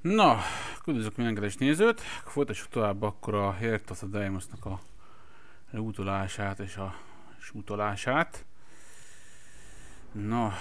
Na, küldözök mindenkit és nézőt. Folytassuk tovább akkor a Heart of the Deimosnak a leutolását és a sútolását. Na,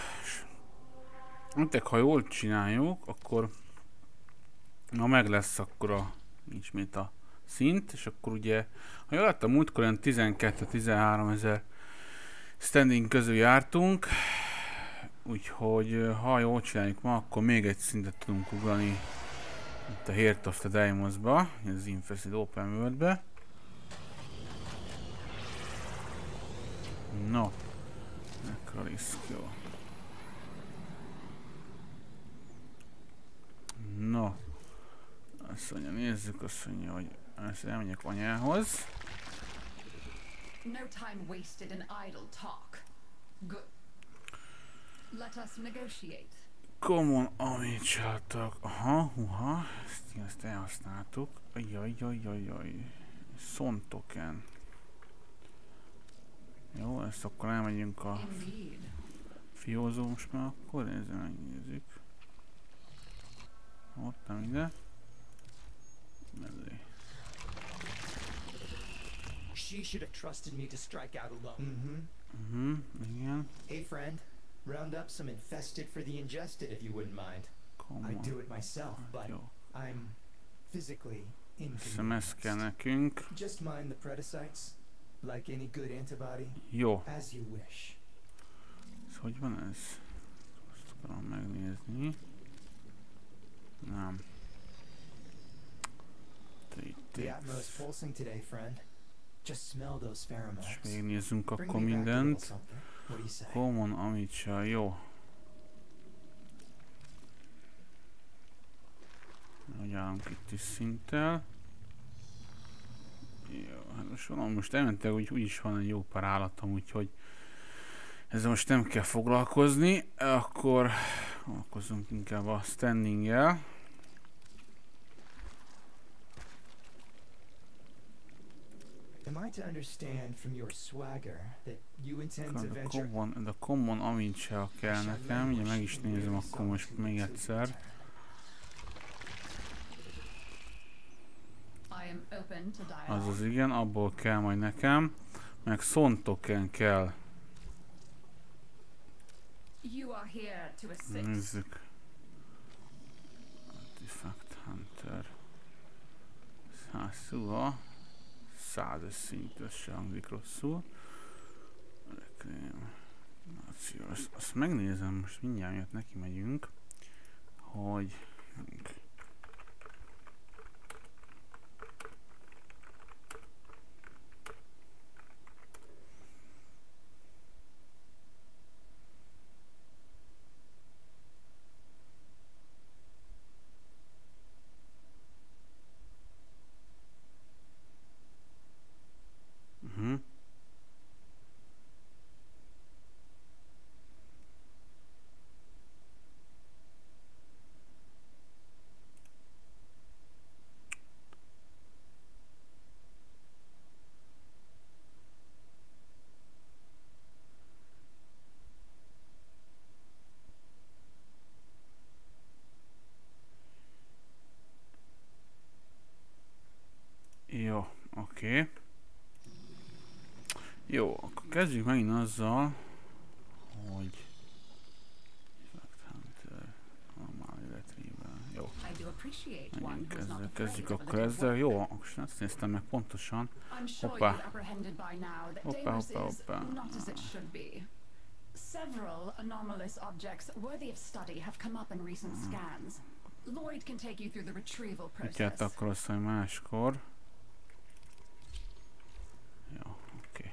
ha jól csináljuk, akkor ha meg lesz akkor a ismét a szint, és akkor ugye, ha jól láttam, múltkor olyan 12-13 ezer standing közül jártunk, úgyhogy ha jól csináljuk ma, akkor még egy szintet tudunk ugrani itt a Heart of the Deimosba, az Infested Open Worldbe. No, Necrolisk, jó. No, azt mondja, nézzük, azt mondja, hogy ezt elmegyek anyához. No time wasted in idle talk. Good. Let us negotiate. Common, amit csináltak. Aha, ezt elhasználtuk. Ajajajajajaj. Son token. Jó, ezt akkor elmegyünk a fiózó most már akkor, megnézzük. Ott nem ide. Mellé. She should have trusted me to strike out alone. Igen. Hey friend, round up some infested for the ingested if you wouldn't mind. Common. I do it myself, but Jó. I'm physically Hiszem ez kell inconvenienced. nekünk. Just mind the predacites, like any good antibody, Jó. as you wish. Ez hogy van ez? Azt akarom megnézni. Nem. The atmos pulsing today, friend. Just smell those És pheromones. végignézzünk Bring akkor me back a little mindent. something. What do you say? Common, Amicia, jó. Hogy állunk itt is szinttel. Jó, hát most van, most elmentek, hogy úgyis van egy jó pár állatom, úgyhogy ezzel most nem kell foglalkozni. Akkor foglalkozunk inkább a standing-el. Am I to understand from your swagger that you intend to venture? De common Amicia kell nekem, ugye meg is nézem akkor most még egyszer. I am open to dialogue. Azaz igen, abból kell majd nekem. Meg Son token kell. You are here to assist. Nézzük. Artifact Hunter. 100 szint, ez se hangzik rosszul. Rekrém. Azt megnézem, most mindjárt miatt neki megyünk, hogy jó, oké. Jó, akkor kezdjük megint azzal, hogy Hunter, normal retrieval. Jó, I do appreciate one menjünk who's not ezzel, afraid kezdjük of a akkor little ezzel. work. Jó, most azt néztem meg pontosan. I'm sure Hoppa. you've apprehended by now that Hoppa, Deimos hoppa, is hoppa. not as it should be. Several anomalous objects worthy of study have come up in recent scans. Lloyd can take you through the retrieval Kutyát process. akkor azt mondja máskor. Jó, oké.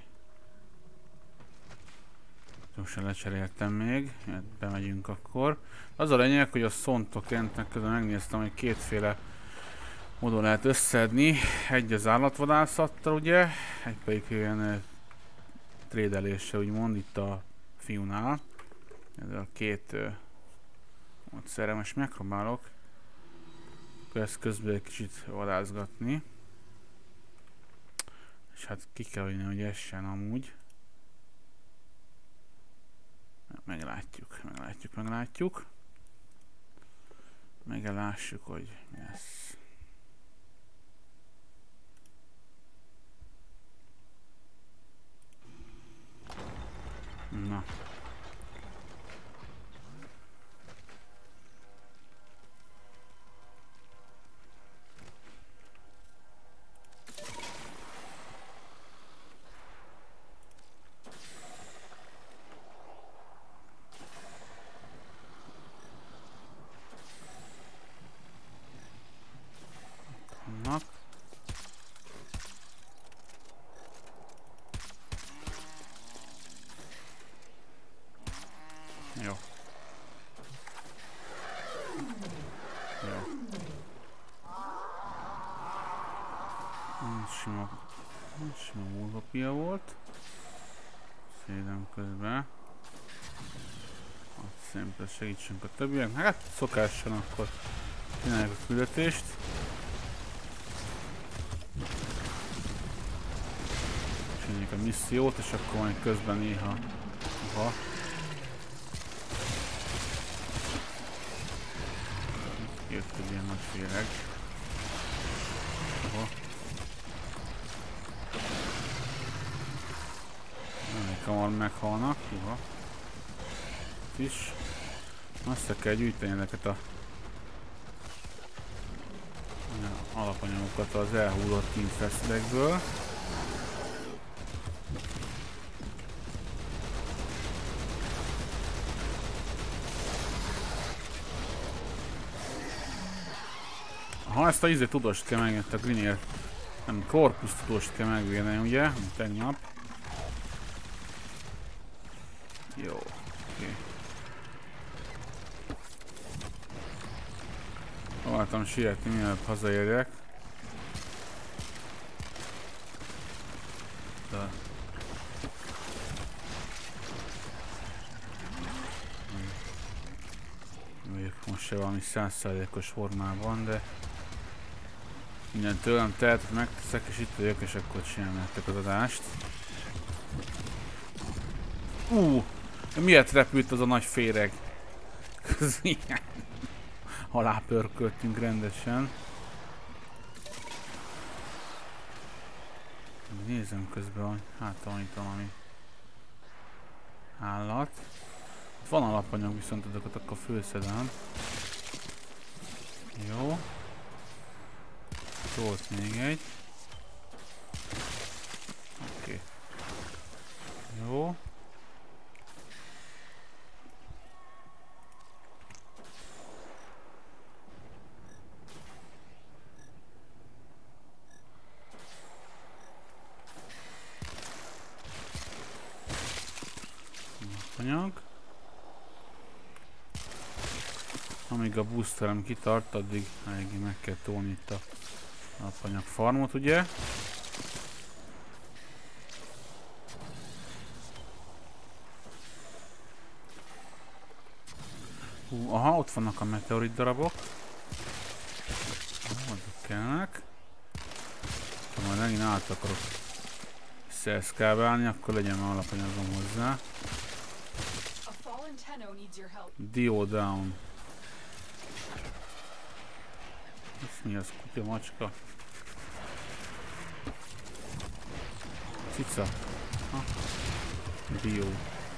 Gyorsan lecseréltem még, mert bemegyünk akkor. Az a lényeg, hogy a Son tokent közben megnéztem, hogy kétféle módon lehet összedni. Egy az állatvadászattal, ugye, egy pedig ilyen trédeléssel, úgymond itt a fiúnál. Ez a két módszerre most megpróbálok ezt közben egy kicsit vadászgatni. És hát ki kell vinni, hogy essen amúgy. Meglátjuk. Megelássuk, hogy mi lesz. Na. Na. Jó. Jó. Sima múlvapia volt. Szédem közben. Azt szépen segítsünk a többiek. Hát szokásan akkor csináljuk a küldetést. Csináljuk a missziót, és akkor majd közben néha... Aha. Jött egy ilyen nagy féreg. Aha. Elég hamar meghalnak. Aha. Itt is. Azt kell gyűjteni ezeket a alapanyagokat az elhullott infestekből. Ha ezt a tudost kell megvenni, a Grineer, nem, Corpus tudost kell megvenni, ugye? Tegnap. Jó, oké. Próbáltam sietni, mielőtt hazaérjek. De... Most se valami 100%-os formában, de... Minden tőlem tehet, megteszek, és itt vagyok, és akkor csinálnátok az adást. Miért repült az a nagy féreg? Közben alá pörköltünk rendesen. Nézem közben, hogy hát van itt valami állat. Van alapanyag, viszont azokat akkor főszedem. Jó. Volt még egy. Oké. Jó. Anyag. Amíg a boosterem kitart, addig eléggé meg kell tolni itt a alapanyag farmot, ugye? Aha, ott vannak a meteorit darabok. Azok kellnek. Ha majd megint át akarok szeszkábálni, akkor legyen már alapanyagom hozzá. Dio down. Ez mi az? Kutya, macska? Cica? Ha? Dio.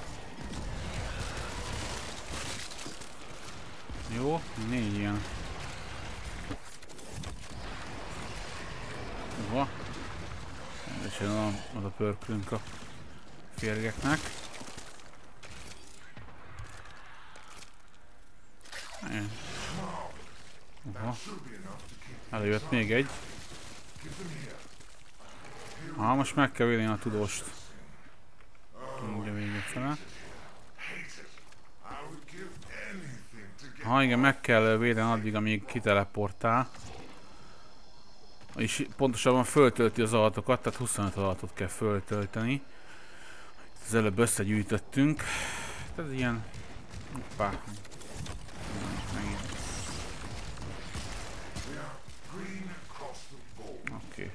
Jó, 4 ilyen. Hova? Rendesen oda pörkülünk a férgeknek. Aha. Előjött még egy. Most meg kell védeni a tudóst. Ugye vége fele. Igen, meg kell védeni addig, amíg kiteleportál. És pontosabban föltölti az adatokat, tehát 25 adatot kell föltölteni. Az előbb összegyűjtöttünk. Ez ilyen... Hoppá. Oké.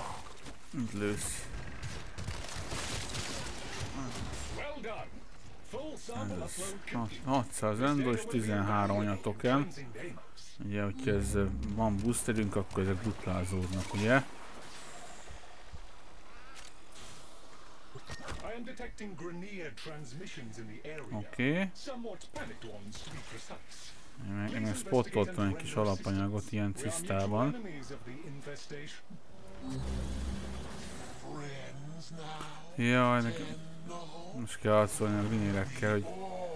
Mit lősz? Ez 600 endo és 13 anyatoken. Ugye, hogyha ez van boosterünk, akkor ezek duplázódnak, ugye? Oké. Én meg spottoltam egy kis alapanyagot ilyen cisztában. Jaj, nekem most kell azt szólni a vinérekkel, hogy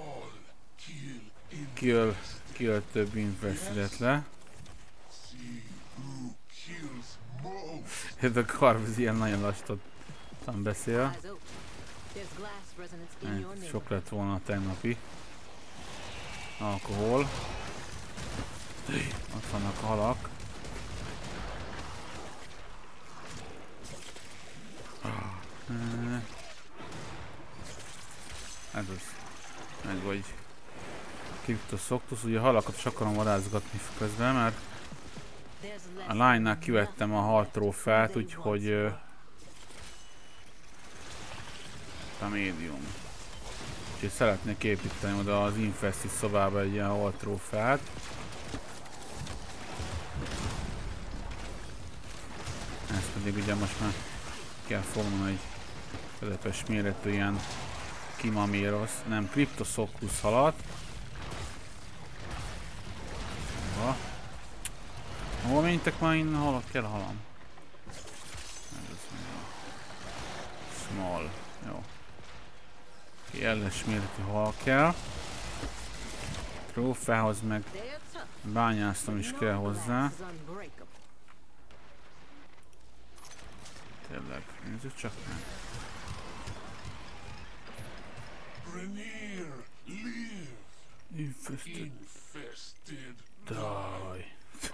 kiöl több infestidet le. Ez a karv ilyen nagyon lassan beszél. Sok lett volna a tegnapi alkohol. Ott vannak a halak. Ez az. Meg vagy Cryptoszoktus, ugye a halakat is akarom varázgatni közben, mert a lánynál kivettem a hal trófeát, úgyhogy a médium. Úgyhogy szeretnék építeni oda az Infested szobába egy ilyen hal trófeát. Ezt pedig ugye most már kell fognom egy közepes méretű ilyen Kimamérosz, nem Cryptoszoktus halat. Hol mentek már innen halak? Kell halam. Small. Jó. Elles méretű hal kell. Trófeához meg bányásztam is kell hozzá. Tényleg, nézzük csak meg. Infested. Die.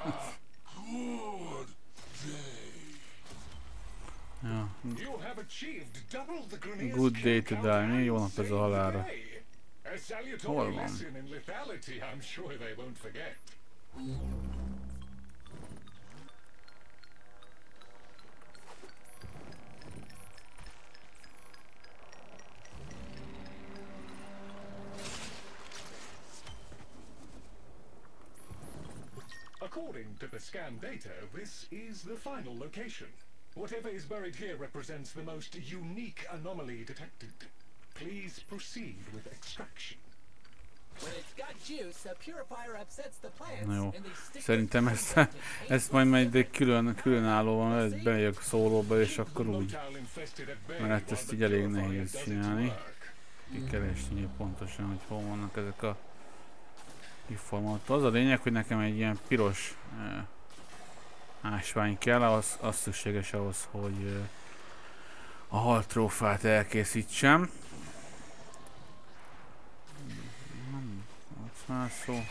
Ja. Good day to die. Mi jó nap ez a halálra. Hol van? According to the scan data, this is the final location. Whatever is buried here represents the most unique anomaly detected. Please proceed with extraction. Na jó, szerintem ezt majd egy különállóan bejövök szólóba, és akkor úgy, mert ezt így elég nehéz csinálni. Kikeresni pontosan, hogy hol vannak ezek a információk. Az a lényeg, hogy nekem egy ilyen piros ásvány kell, az szükséges ahhoz, hogy a hal trófát elkészítsem. Ott már szó.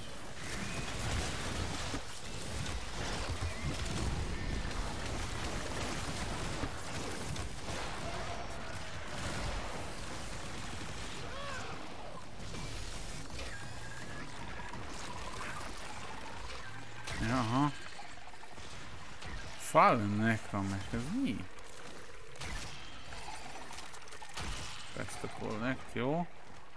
Jaha. Fallen Necromek, ez mi? Ezt a Collect, jó.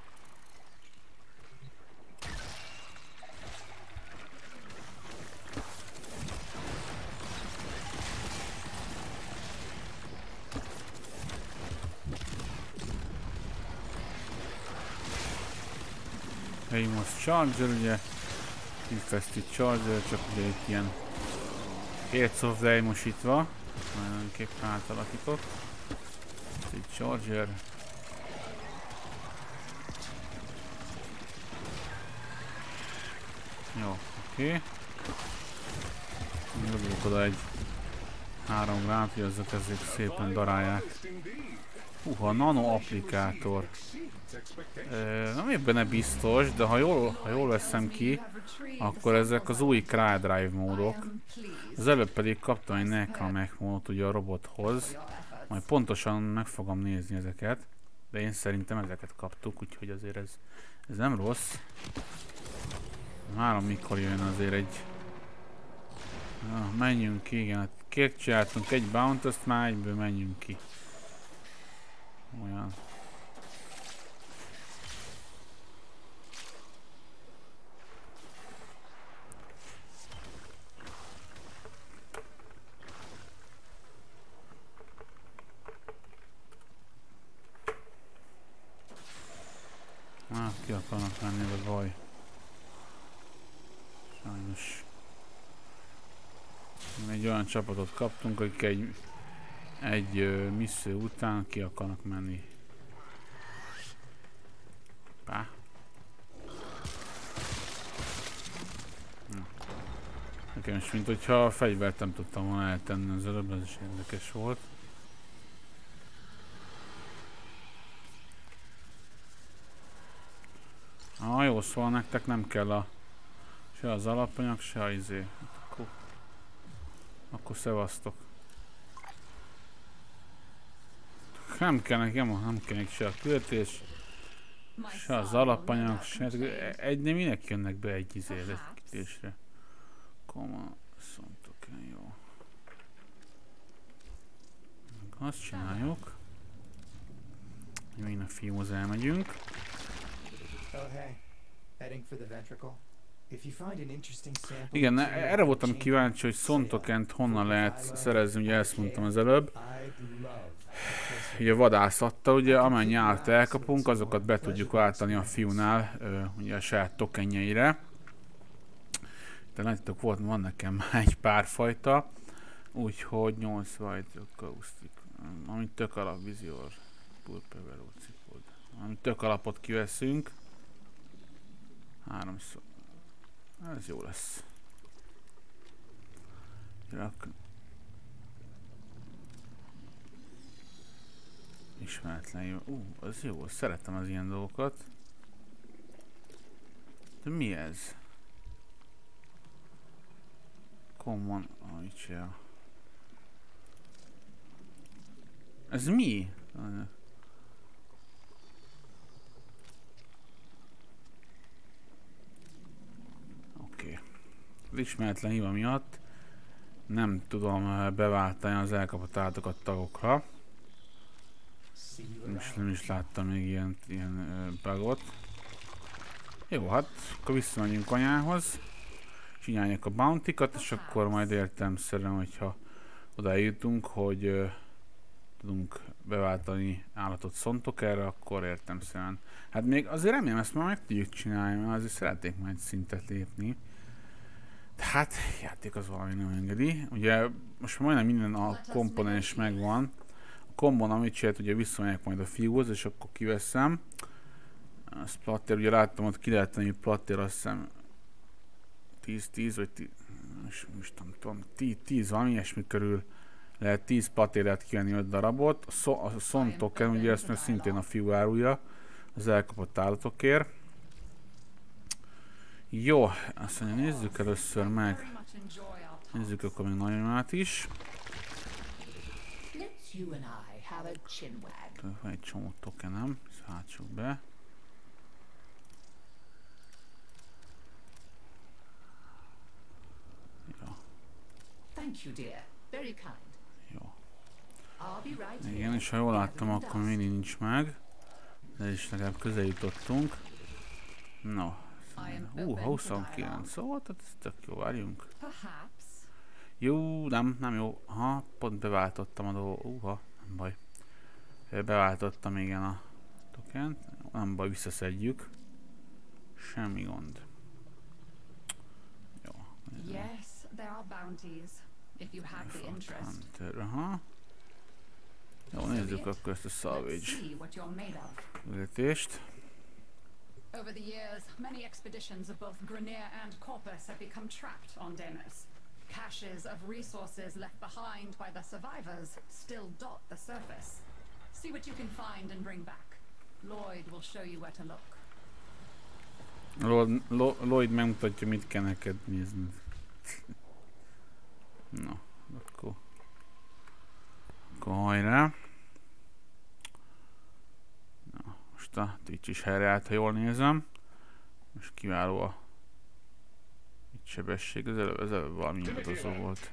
Famous Charger, ugye. Infested Charger, csak ugye itt ilyen Gates of Day-mosítva, mindenképpen átalakított. Egy Charger. Jó, oké. Nyilvánulok oda egy 3 grát, hogy azok ezek szépen darálják. Húha, nano applikátor. Nem vagyok benne biztos, de ha jól veszem ki, akkor ezek az új CryDrive módok. Az előbb pedig kaptam egy Necromek módot ugye a robothoz. Majd pontosan meg fogom nézni ezeket. De én szerintem ezeket kaptuk, úgyhogy azért ez nem rossz. Várom mikor jön azért egy... menjünk ki, igen. Csináltunk egy bounty, azt már egyből menjünk ki. Olyan. Ki akarnak menni, a baj. Sajnos. Egy olyan csapatot kaptunk, akik egy misszió után ki akarnak menni. Pá. Nekem is, mint hogyha a fegyvert nem tudtam volna eltenni az előbb, ez is érdekes volt. Jó, szóval nektek nem kell se az alapanyag, se a izé. Akkor szevasztok. Nem kell nekem se a költés, se az alapanyag, se... Minek jönnek be egy izére, egy kitésre. Koma, szontok el, jó. Azt csináljuk. Még a fiúhoz elmegyünk. Igen, erre voltam kíváncsi, hogy Sontokent honnan lehet szerezni, ugye ezt mondtam az előbb. Ugye vadászattal, ugye amennyi állat elkapunk, azokat be tudjuk váltani a fiúnál, ugye a saját tokenjeire. De látjátok, van nekem már egy pár fajta, úgyhogy 8 white caustic, amit tök alap vizior, purpeveró cipod, amit tök alapot kiveszünk. 3-szor. Ez jó lesz. Ismeretlen jó. Az jó, szeretem az ilyen dolgokat. De mi ez? Common, ez mi? Oké. Az ismeretlen hiba miatt nem tudom beváltani az elkapott állatokat tagokra. Nem is láttam még ilyen bugot. Jó, hát akkor visszamegyünk anyához. Csinálják a bounty-kat, és akkor majd értelemszerűen, hogyha oda jutunk, hogy tudunk beváltani állatot Sontokerre, akkor értelemszerűen. Hát még azért remélem, ezt már meg tudjuk csinálni, mert azért szeretnék majd szintet lépni. De hát, játék az valami nem engedi. Ugye most majdnem minden a komponens megvan. A kombon, amit csinált, ugye visszamegyek majd a fiúhoz, és akkor kiveszem. A splatter, ugye láttam, ott ki lehet tenni platter, azt hiszem 10 vagy 10 valami ilyesmi körül lehet 10 platérát kivenni 5 darabot. A Sontoken, ugye ezt meg szintén a fiú árulja az elkapott állatokért. Jó, azt mondja, nézzük először meg. Nézzük akkor még nagyomát is. Van egy csomó tokenem, ezt hátsuk be. Jó. Igen, és ha jól láttam, akkor még nincs meg. De is legalább közel jutottunk. No. 29, szóval tehát ez tök jó, várjunk. Jó, nem jó. Ha, pont beváltottam a dolgot. Nem baj. Beváltottam igen a tokent. Nem baj, visszaszedjük. Semmi gond. Jó. Yes, there are bounties. If you have the interest. Aha. Jó, nézzük akkor ezt a salvage ületést. Over the years, many expeditions of both Grineer and Corpus have become trapped on Deimos. Caches of resources left behind by the survivors still dot the surface. See what you can find and bring back. Lloyd will show you where to look. Lloyd megmutatja, mit kell neked nézni. Na, akkor hajrá. Na, most a Twitch is helyreállt, ha jól nézem. Most kiváló a sebesség, az előbb valami nyugodozó volt.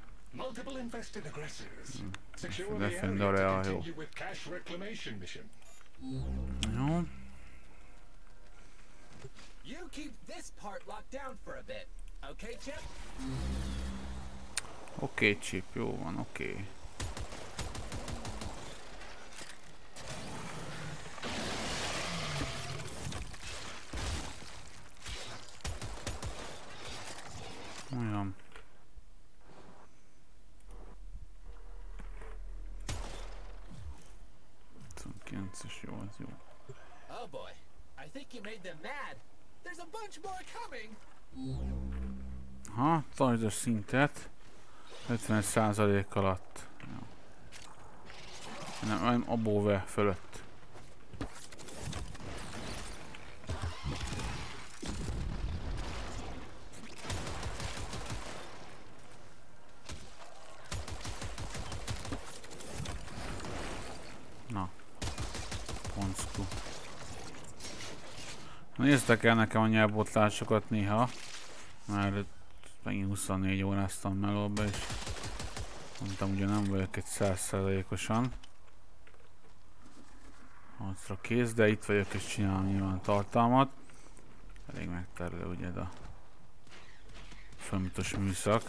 Defendere, jó. Jó. Oké, Chip, jó van, oké. biztos jó, az jó. Oh boy, I think you made them mad. There's a bunch more coming. Ha, tartsd a szintet 50% alatt. Jó. Nem above fölött. Na, poncku. Néztek el nekem a nyelvbotlásokat néha, mert megint 24 óráztam melóba, és mondtam, ugye nem vagyok egy 100%-osan harcra kész, de itt vagyok és csinálom nyilván tartalmat. Elég megterülő ugye a folyamatos műszak.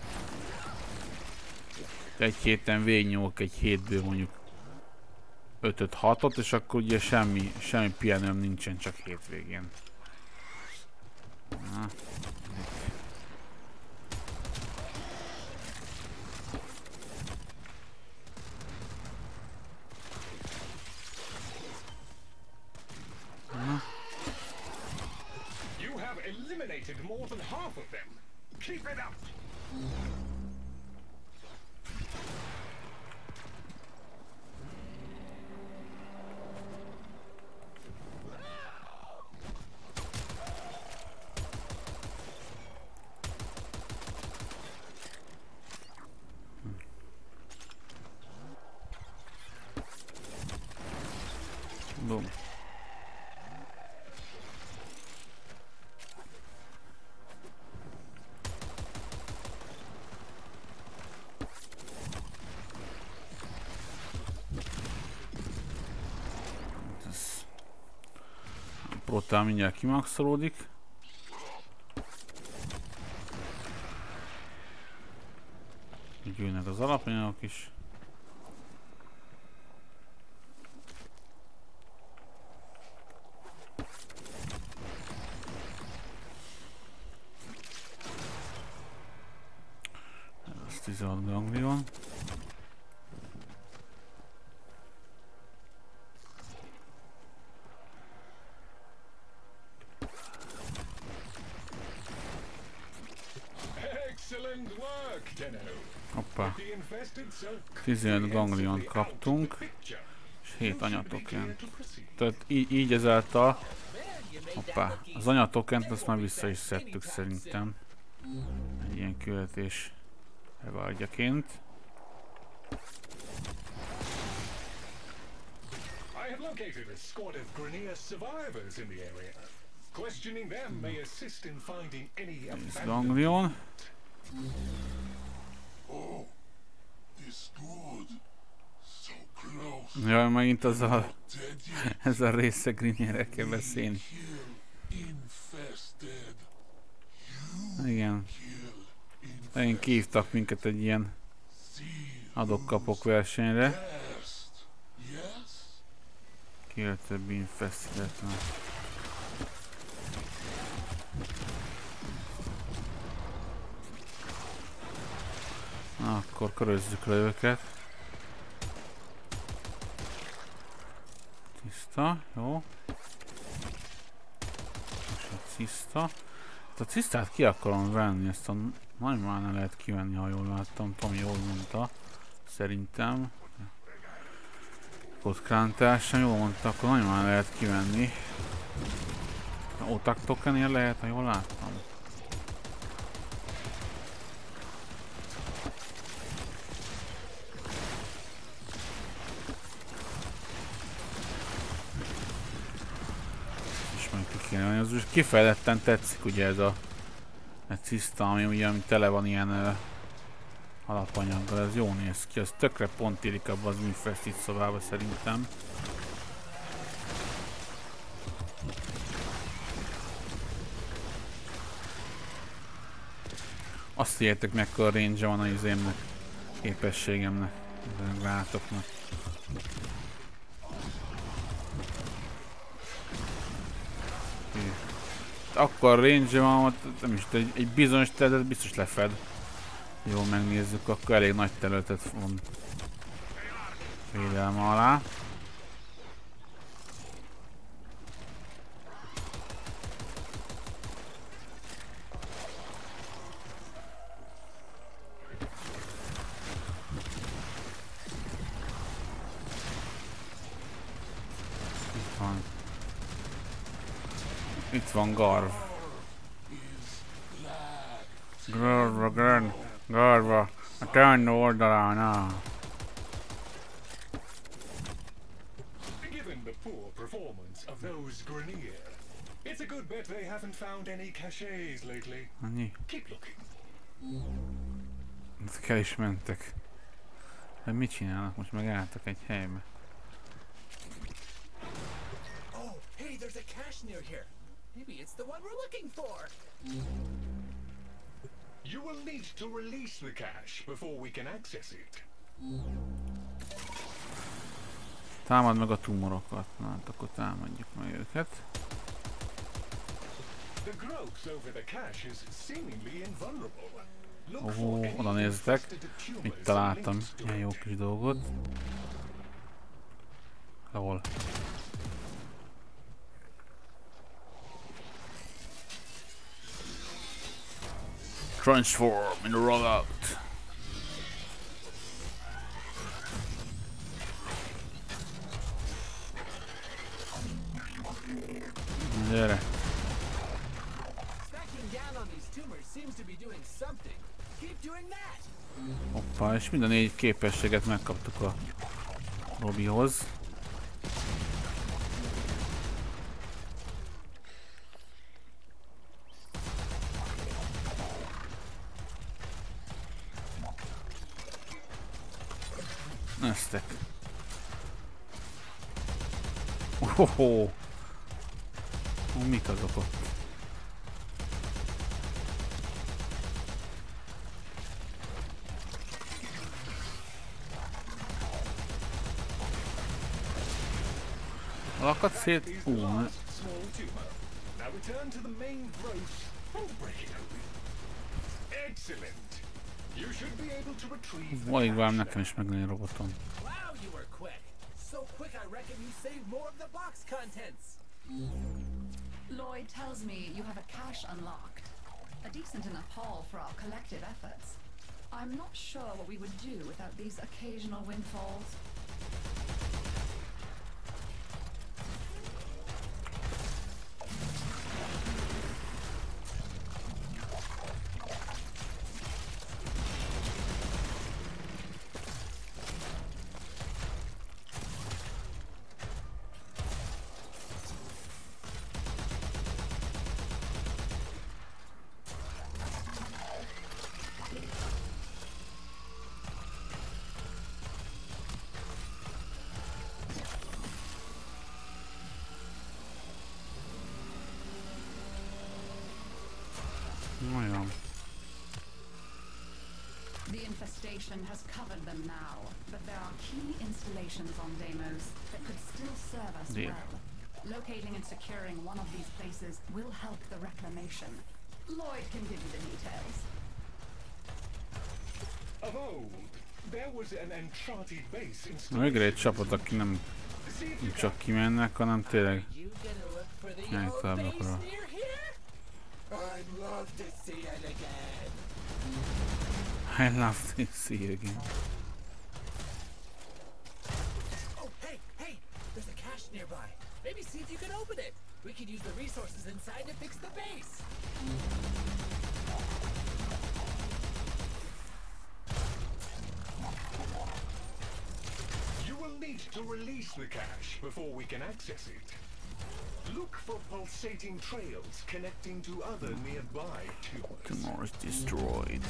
Egy héten végignyomok egy hétből mondjuk 5-6-ot, és akkor ugye semmi pihenőm nincsen, csak hétvégén. Na. You have eliminated more than half of them. Keep it up. Boom. Protál mindjárt kimaxolódik. Így jönnek az alapanyagok is. Ez 16 ganglion. Excellent work, Tenno. Hoppá. The infested circle 15 gangliont kaptunk, és 7 anyatokent. Tehát így ezáltal, hoppá, az anyatokent azt már vissza is szedtük szerintem. Egy ilyen küldetés evárgyaként. I have located a squad of Grineer survivors in the area. Questioning them may assist in finding any 10 abandoned. ganglion. Oh, it's good. So close. Jaj, megint azzal Dead yet. ezzel a része Grinierre kell beszélni. Kill infested. Igen. Kill Megint kihívtak minket egy ilyen adok-kapok versenyre. infest. Yes? Kill több infested. Na, akkor körözzük le őket. Tiszta, jó. És a tiszta. A tisztát ki akarom venni, ezt a nagymár ne lehet kivenni, ha jól láttam. Tomi jól mondta. Szerintem. Kockrántásán jól mondta, akkor nagymár lehet kivenni. Otak tokennél lehet, ha jól láttam. Az úgy kifejezetten tetszik ugye ez a ciszta, ami ugye ami tele van ilyen alapanyaggal, ez jó néz ki, az tökre pont érik abba az infested szobába szerintem. Azt értek mekkora range van a izémnek, képességemnek, a gránátoknak. Akkor range van, nem is, egy bizonyos területet biztos lefed. Jól megnézzük, akkor elég nagy területet van védelme alá. van. Itt van Garv. Garva. A teendő oldalán áll. Given the poor performance of those Grenier, it's a good bet they haven't found any caches lately. Annyi? Keep looking. Ezek el is mentek. De mit csinálnak? Most megálltak egy helybe. Oh, hey, there's a cache near here. Maybe it's the one we're looking for. You will need to release the cache before we can access it. Támad meg a tumorokat. Na, hát akkor támadjuk meg őket. The growth over the cache is seemingly invulnerable. Oda nézzetek. Itt találtam ilyen jó kis dolgot. Lol. Transform in a rollout. Gyere. Smacking down on these tumors seems to be doing something. Keep doing that. Hoppá, és mind a 4 képességet megkaptuk a Robihoz. Neztek. Ohoho! Mik azok ott? Lakat szét... Small tumor. Now return to the main growth and break it open. Excellent. You should be able to retrieve the Alig vám cache nekem is megnőni robotom. Wow, you were quick. So quick I reckon you saved more of the box contents. Lloyd tells me you have a cache unlocked. A decent enough haul for our collective efforts. I'm not sure what we would do without these occasional windfalls. Olyan. The infestation has covered them now, but there are key installations on Deimos that could still serve us Deal. well. Locating and securing one of these places will help the reclamation. Lloyd can give you the details. Of old, there was an Entrati base Na, végre egy installation. csapat, aki nem See if you csak kimennek, hanem tényleg You gonna look for the Yeah, old club base look around. near here? I'd love to see it again. I love to see it again. Oh, hey, there's a cache nearby. Maybe see if you can open it. We could use the resources inside to fix the base. You will need to release the cache before we can access it. Look for pulsating trails connecting to other nearby tumors. Tumor is destroyed.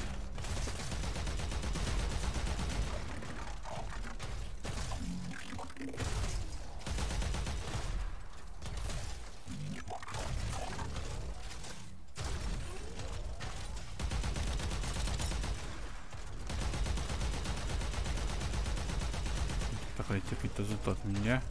Takarítjuk itt az utat mindjárt.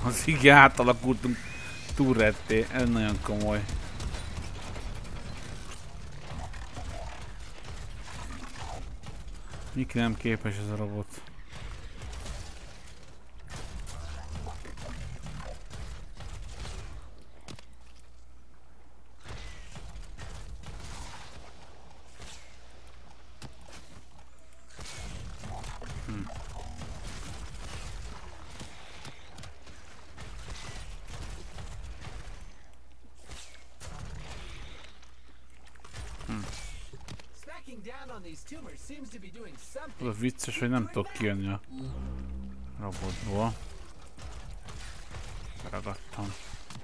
Az igen, átalakultunk turretté, ez nagyon komoly. Mikre nem képes ez a robot? Az a vicces, hogy nem tudok kijönni a robotból. Ragadtam.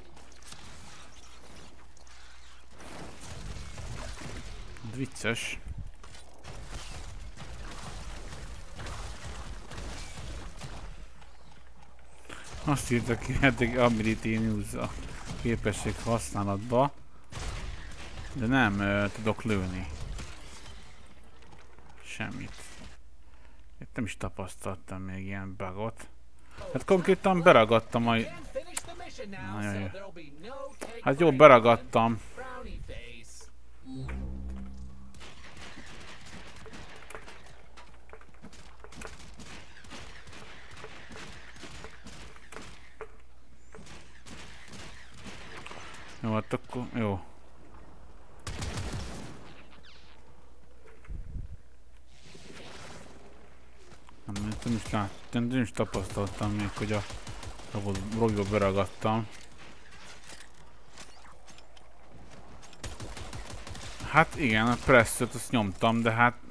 Ez vicces. Azt írtak ki, hogy Ability News a képesség használatba, de nem tudok lőni. Semmit. Itt nem is tapasztaltam még ilyen bugot. Hát konkrétan beragadtam a... Nagyon jó. Hát jó, beragadtam. Jó, hát akkor... Jó. Nem is tapasztaltam még, hogy a robotba beragadtam. Hát igen, a presszet azt nyomtam, de hát...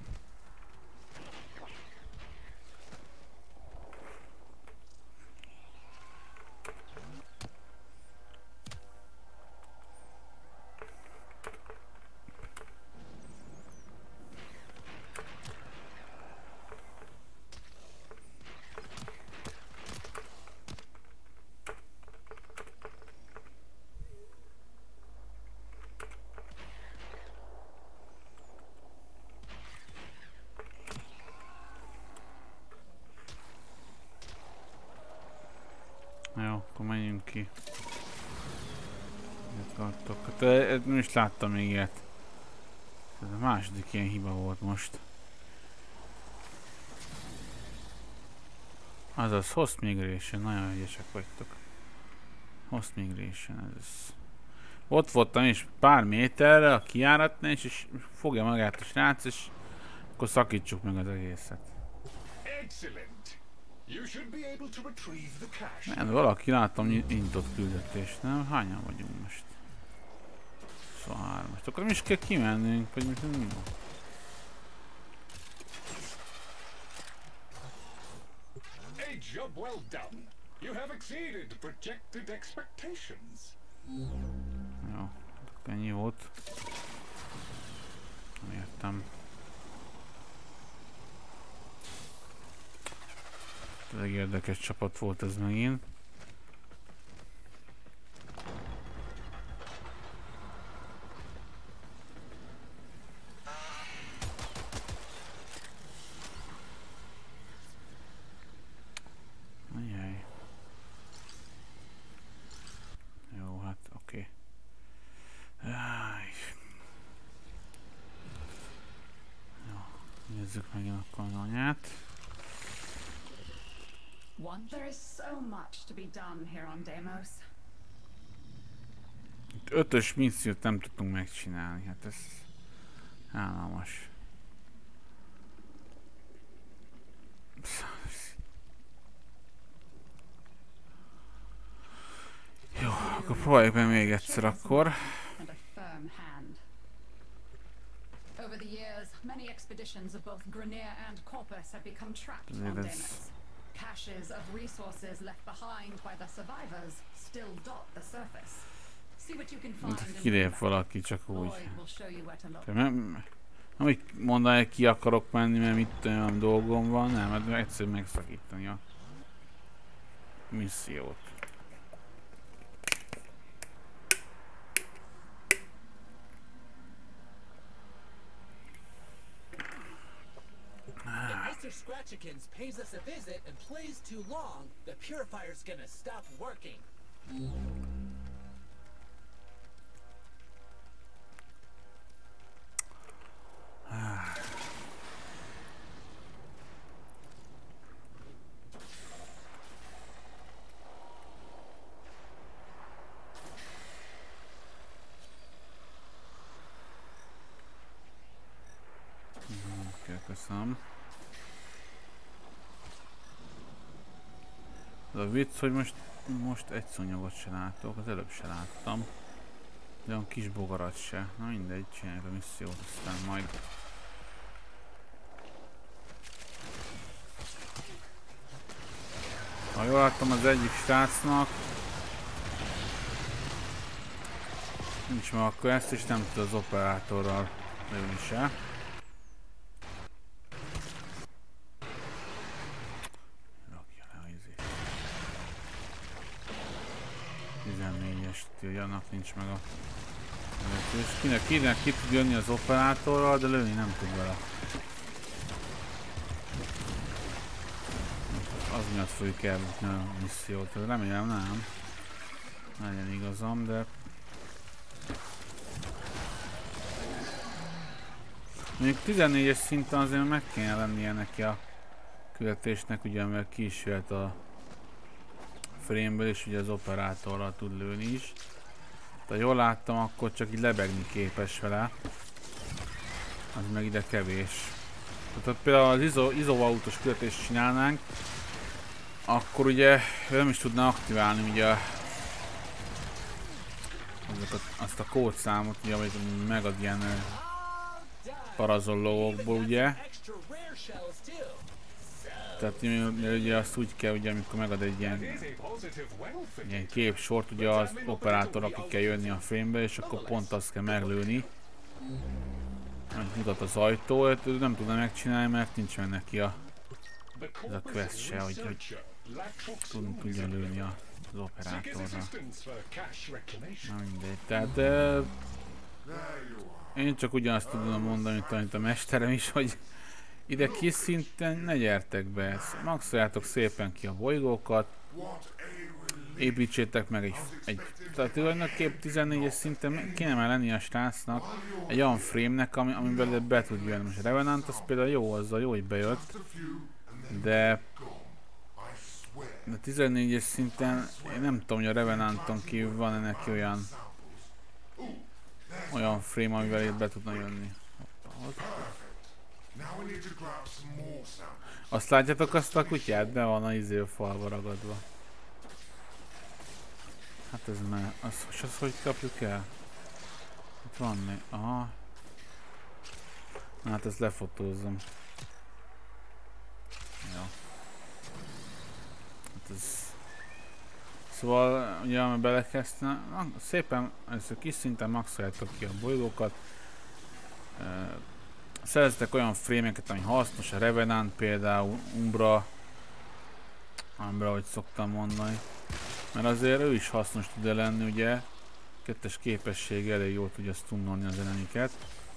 Jó, akkor menjünk ki. Hát nem is láttam még ilyet. Ez a második ilyen hiba volt most. Azaz, host migration, nagyon ügyesek vagytok. Host migration, ez... Ott voltam is pár méterre a kijáratnál, és fogja magát a srác, és akkor szakítsuk meg az egészet. Nem, valaki látom nyitott küldetést, nem? Hányan vagyunk most? 23. Akkor nem is kell kimennünk, vagy mit nem? A job well done. You have exceeded projected expectations. Jó, ennyi volt. Nem értem. Elég érdekes csapat volt ez megint. Ajjaj. Jó, hát oké. Jó, nézzük megint akkor az anyát. There is so much to be done here on Deimos. Itt 5-ös missziót nem tudtunk megcsinálni, hát ez állalmas. Jó, akkor próbáljuk meg még egyszer akkor. Over the years, many expeditions of both Grineer and Corpus have become trapped on Deimos. Caches of resources left behind by the survivors still dot the surface. See what you can find. Kilép valaki csak úgy. Nem úgy mondaná, hogy ki akarok menni, mert itt olyan dolgom van, nem, mert egyszerűen megszakítani a missziót. Mr. Scratchikins pays us a visit and plays too long, the purifier's gonna stop working. Köszönöm. Az a vicc, hogy most egy szúnyogot se látok, az előbb se láttam. De olyan kis bogarat se. Na mindegy, csináljuk a missziót, aztán majd... Ha jól láttam, az egyik srácnak nincs meg a quest, és nem tud az operátorral lőni se. Hogy annak nincs meg a... És kinek ki tud jönni az operátorral, de lőni nem tud vele. Az miatt fogjuk elbukni a missziót, remélem nem. Legyen igazam, de... Mondjuk 14-es szinten azért meg kéne lennie neki a küldetésnek, ugye mert ki is jöhet a frame-ből, és ugye az operátorral tud lőni is. De jól láttam, akkor csak így lebegni képes vele. Az meg ide kevés. Tehát például az izovautós küldetést csinálnánk, akkor ugye nem is tudna aktiválni ugye azt a kódszámot, ugye, amit megad ilyen parazollókból, ugye. Tehát ugye azt úgy kell, ugye, amikor megad egy ilyen képsort, ugye az operátor, aki kell jönni a frame-be, és akkor pont azt kell meglőni. Amit mutat az ajtó, ő nem tudna megcsinálni, mert nincs meg neki ez a quest se, hogy tudja lőni az operátorra. Na mindegy, tehát én csak ugyanazt tudom mondani, mint a mesterem is, hogy ide kis szinten ne gyertek be, maxoljátok szépen ki a bolygókat, építsétek meg tehát tulajdonképp 14-es szinten kéne már lenni a srácnak egy olyan frame-nek, amiben be tud jönni. Most a Revenant az például jó, azzal jó, hogy bejött, de 14-es szinten én nem tudom, hogy a Revenanton kívül van-e neki olyan frame, amivel itt be tudna jönni. Azt látjátok azt a kutyát? Be van a izé falba ragadva. Hát ez már... Az hogy kapjuk el? Itt van még... Aha. Hát ezt lefotózom. Jó. Hát ez... Szóval, ugye, ami belekezdtem, szépen, először kis szinten maxoljátok ki a bolygókat. Szereztek olyan frémeket, ami hasznos, a Revenant például, Umbra, hogy szoktam mondani. Mert azért ő is hasznos tud lenni, ugye. Kettes képessége elég jól tudja stunnolni az enemiket.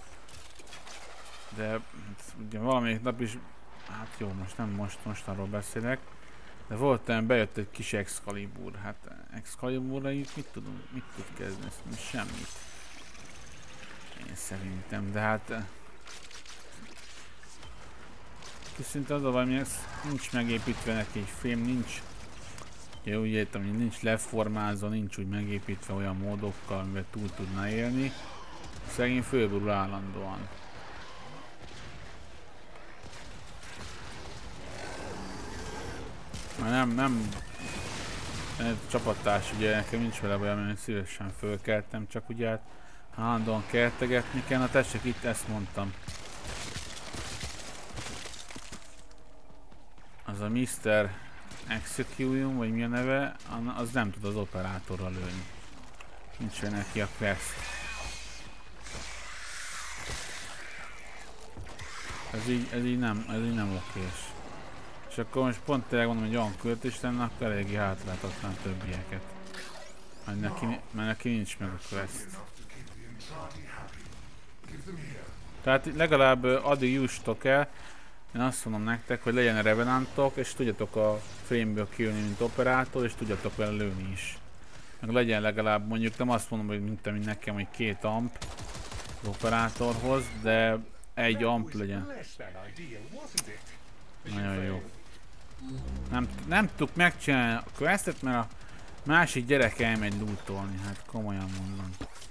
De ugye valamelyik nap is, hát jó, most nem mostanról beszélek. De volt olyan, bejött egy kis Excalibur, hát Excaliburra itt mit tud kezdeni? Semmit. Én szerintem, de hát... Szinte az a valami, nincs megépítve neki egy frame, nincs... Ugye úgy értem, hogy nincs leformázva, nincs úgy megépítve olyan módokkal, amivel túl tudna élni. Szegény fölborul állandóan. Nem csapattárs, ugye nekem nincs vele olyan, hogy szívesen fölkeltem, csak ugye hát állandóan kertegetni kell. Na tessék, itt ezt mondtam. Az a Mr. Execution, vagy mi a neve, az nem tud az operátorra lőni. Nincs neki a quest. Ez így nem okés. És akkor most pont tényleg mondom, hogy olyan költés lenne, akkor eléggé hátráltatnám többieket. Mert neki nincs meg a quest. Tehát legalább addig justok el, Én azt mondom nektek, hogy legyen revenantok, és tudjatok a frame-ből kijönni, mint operátor, és tudjatok vele lőni is. Meg legyen legalább, mondjuk nem azt mondom, hogy mint nekem, hogy 2 amp az operátorhoz, de 1 amp legyen. Nagyon jó. Nem tudtuk megcsinálni a questet, mert a másik gyerek elmegy lootolni, hát komolyan mondom.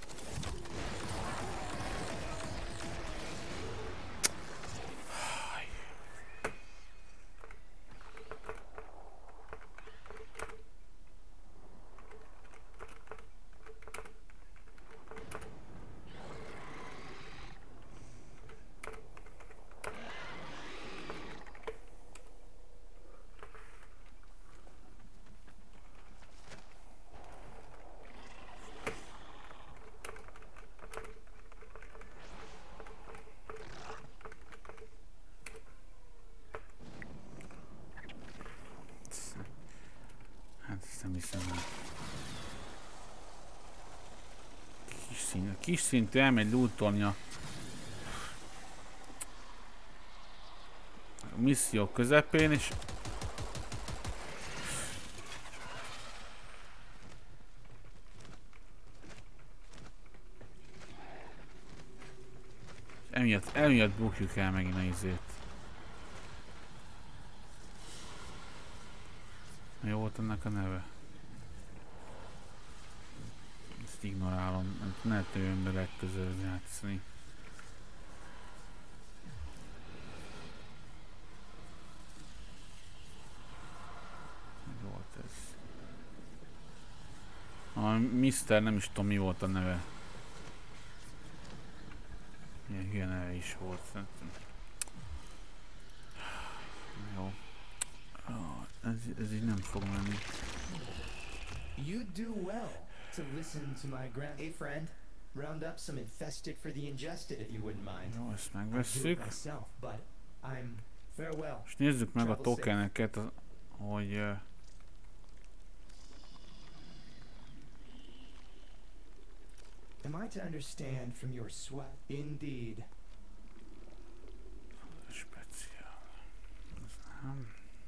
Nem hiszem el. Kis szintű elmegy lootolni a misszió közepén, és emiatt bukjuk el megint a izét. Mi volt ennek a neve? Ezt ignorálom, ne tőjön be legközelebb játszani. Mi volt ez? A Mr. nem is tudom mi volt a neve. Milyen hülye neve is volt szerintem. Jó. Ez így nem fog menni. You do well to listen to my hey friend, round up some infested for the ingested if you wouldn't mind. Jó, ezt megvesszük. Myself, but I'm farewell. És nézzük meg a tokeneket, hogy Am I to understand from your sweat? Indeed. speciál. Ez nem.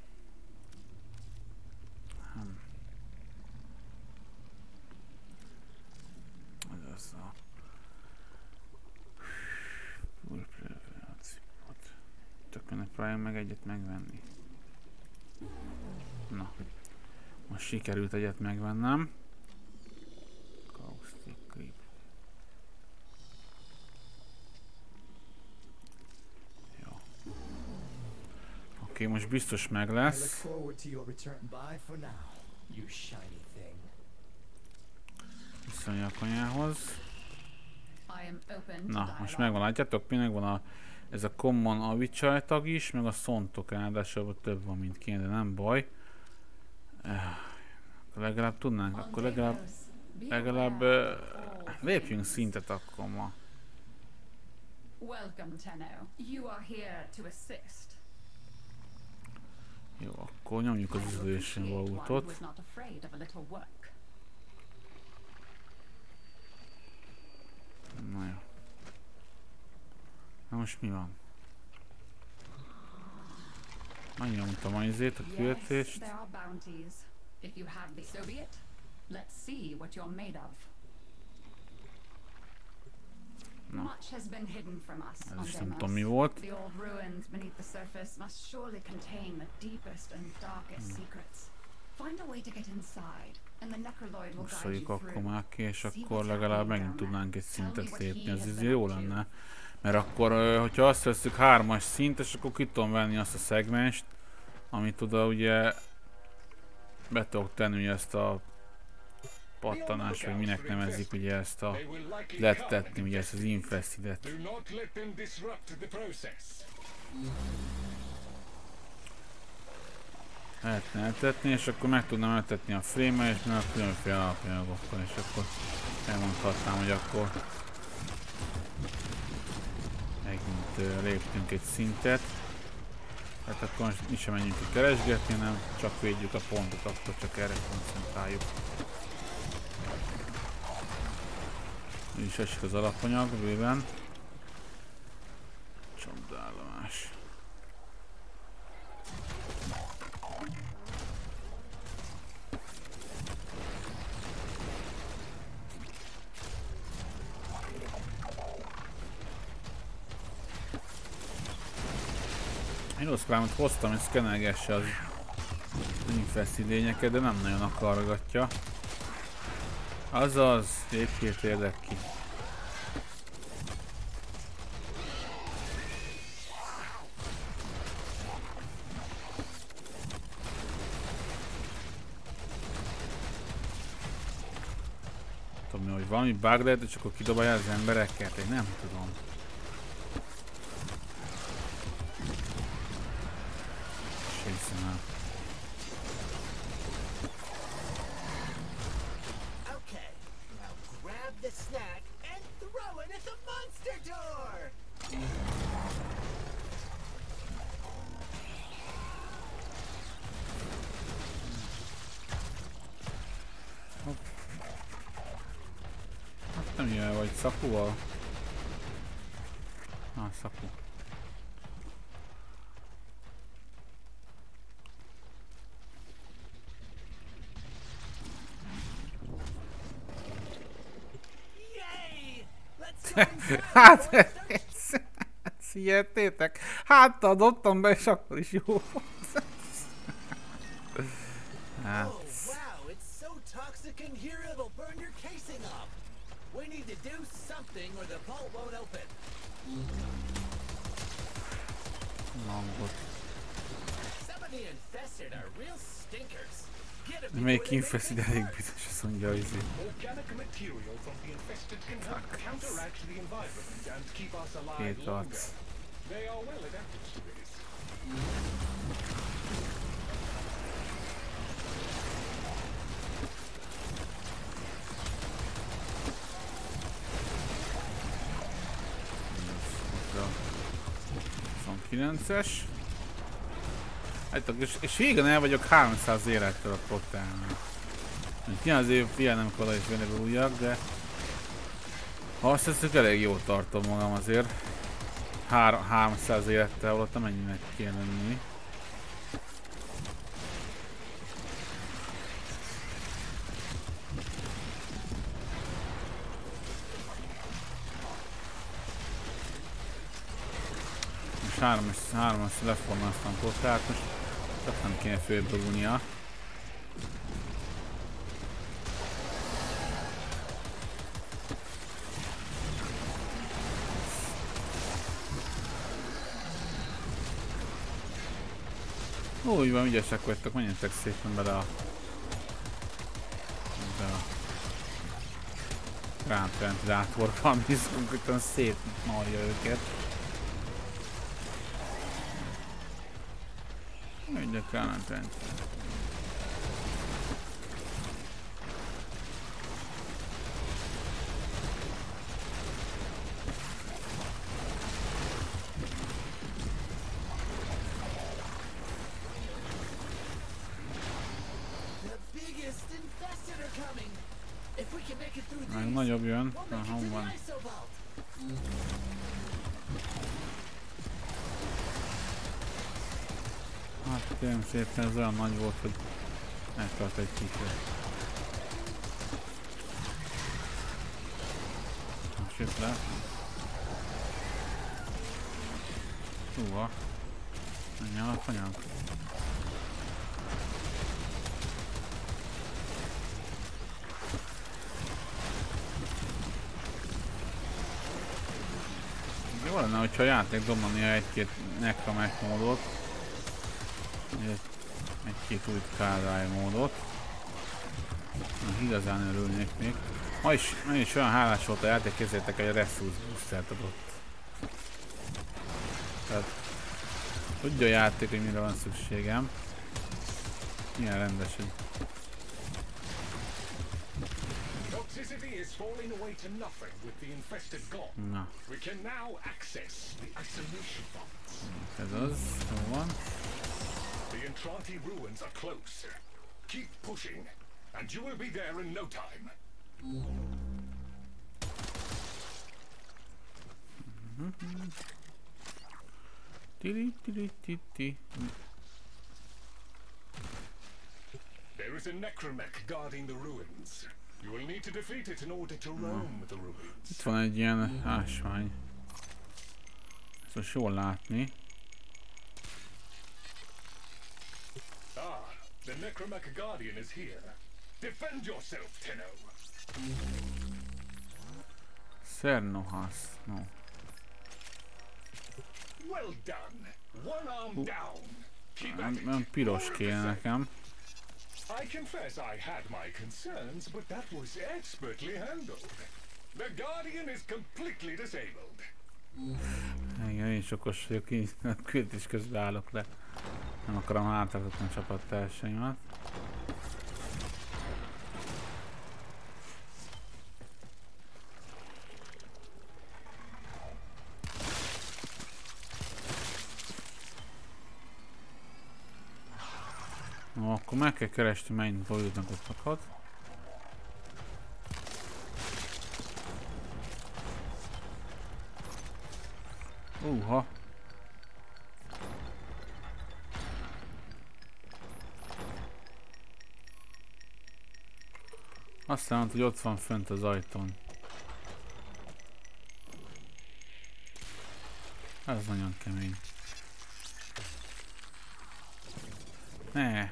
Ez az a full preferencipot. Tökéletes próbáljunk meg egyet megvenni. Na. Most sikerült egyet megvennem. Caustic Creep. Jó. Oké, most biztos meg lesz. Viszonylag a konyhához. Na, most megvan, látjátok, mi megvan ez a common a Witcher tag is, meg a szontok áldásában több van, mint kéne, de nem baj. Legalább tudnánk, akkor legalább lépjünk szintet akkor ma. Jó, akkor nyomjuk az Isolation Vaultot. Na jó. Na most mi van? Megnyomtam a izét, a küldetést. Na. Ez is nem tudom mi volt. Húszoljuk akkor már ki, és akkor legalább megint tudnánk egy szintet lépni, az izé jó lenne. Mert akkor, hogyha azt veszük 3-as szint, és akkor ki tudom venni azt a szegmenst, amit oda ugye be tudok tenni ugye ezt a pattanás, vagy minek nevezik ugye ezt a lehet tetni ugye ezt az infestidet. Lehetne eltetni, és akkor meg tudnám eltetni a frame-mel, és meg a különféle alapanyagokkal, és akkor elmondhatnám, hogy akkor megint léptünk egy szintet. Tehát akkor most mi sem menjünk ki keresgetni, nem csak védjük a pontot, akkor csak erre koncentráljuk. Így is esik az alapanyag bőven. Csapdállomás. Híroszpámot hoztam, hogy szkenelgesse az infested lényeket, de nem nagyon akargatja. Azaz, épp két érdek ki. Tudom mi, hogy valami bug lehet, és akkor kidobálja az embereket? Én nem tudom. Hiszem el. Okay, now grab the snack and throw it at the monster door! Hát nem ilyen vagy szakúval? Szakú. Yay! Let's go inside Hát before it starts. ezt ijedtétek? Hát adottam be, és akkor is jó volt. Hát. Oh, wow, it's so toxic in here it'll burn your casing up. We need to do something or the vault won't open. Langot. Some of the infested are real stinkers. Get them Még before they make infested things elég worse. biztos, azt mondja, hogy Organic material from the infested can help counteract the environment and keep us alive két longer. arc. They are well adapted to this. A 29-es. És régen el vagyok 300 élettől a portálnál. Nyilván azért figyelnem oda is venni be újak, de ha azt hiszük, elég jól tartom magam azért. 300 élettel alatt nem ennyinek kéne lenni. Most 3-as leformáztam portált, most csak nem kéne fölborulnia. Úgy van, ügyesek vagytok, menjetek szépen bele a rámpventilátorban, biz konkrétan szétmarja őket. Mindjárt rámpventilátor. Meg nagyobb jön. Aha, van. Hát kérem szépen, ez olyan nagy volt, hogy megtart egy kicsit. Most jött le. Húha. Menjen a fanyag. Jó lenne, hogyha a játék dobna egy-két necromech módot. Egy-két új kárdály módot. Igazán örülnék még. Ma is olyan hálás volt a játék, kézzétek, hogy a resource boostert adott. Tehát tudja a játék, hogy mire van szükségem. Milyen rendes, hogy... Toxicity is falling away to nothing with the infested gone. Na. We can now access the isolation vaults. Ez az, jó van. The Entrati ruins are close. Keep pushing, and you will be there in no time. There is a necromech guarding the ruins. You will need to defeat it in order to roam the ruins. Itt van egy ilyen ásvány. Ezt most jól látni. The Necromech Guardian is here. Defend yourself, Tenno. Szernohász. No. Well done. One arm down. Keep at it. Nem piros kéne nekem. I confess I had my concerns, but that was expertly handled. The Guardian is completely disabled. Igen, én is okos vagyok, így küldetés közben állok le. Nem akarom hátráltatni a csapattársaimat. No, akkor meg kell keresni, mennyi lójudnak ott akad. Ha. Aztán mondta, hogy ott van fönt az ajtón. Ez nagyon kemény. Ne.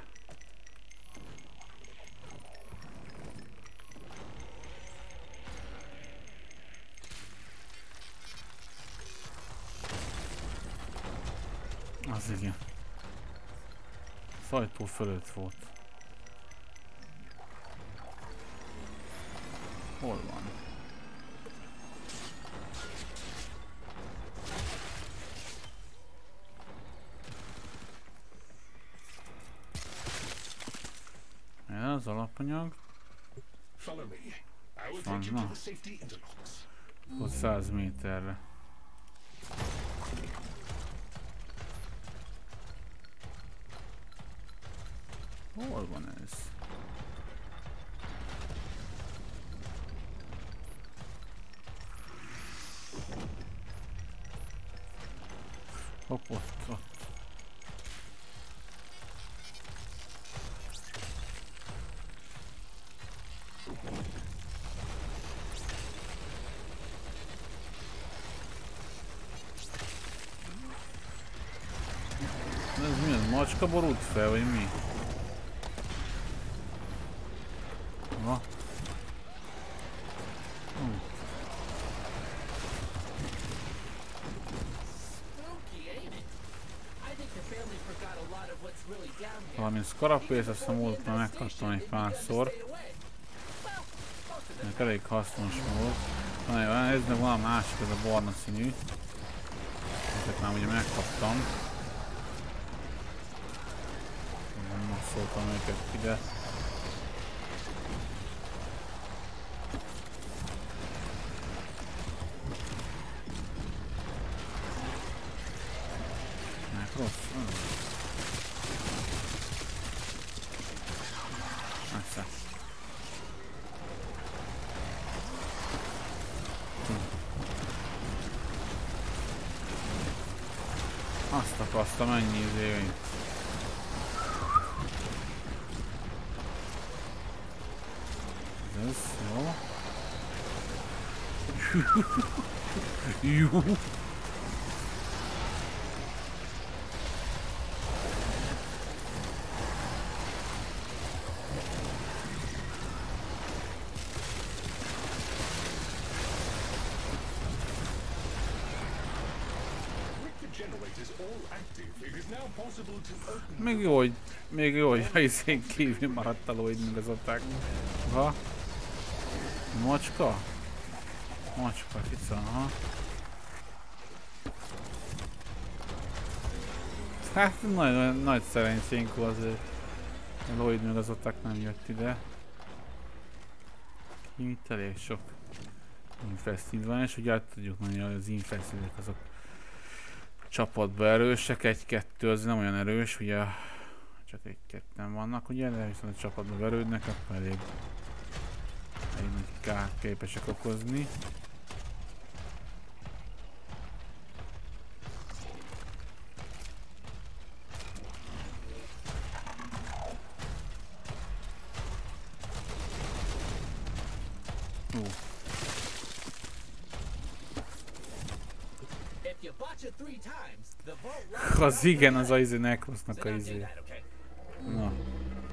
Az igen. Az ajtó fölött volt. Hol van? Ez az alapanyag. Follow me. I will Van, take you to na. the safety interlocks. Ott 100 méterre. Hol van ez? Hopp, ott. Ez mi az? Macska borult fel, vagy mi? Ha? Valamint skarapész, azt a múltban megkaptam egy párszor. Ennek elég hasznos volt. Ez meg valami másik, ez a barna színű. Ezeket már ugye megkaptam. Most szóltam őket ide. Rossz. Messze. Azt akasztam, ennyi izé. Ez jó. Jó. Még jó, hogy izén kívül maradt a lóid, meg az attack. Ha? Macska? Macska, cica, aha. Hát nagy szerencsénk azért. A lóid meg az attack nem jött ide. Itt elég sok infested van, és ugye át tudjuk mondani, hogy az infestedek azok csapatban erősek, 1-2 az nem olyan erős, ugye csak 1-2-en vannak, ugye, de viszont a csapatban verődnek, akkor elég nagy kárt képesek okozni. Az igen, az a izé Necrosnak a izé. Na.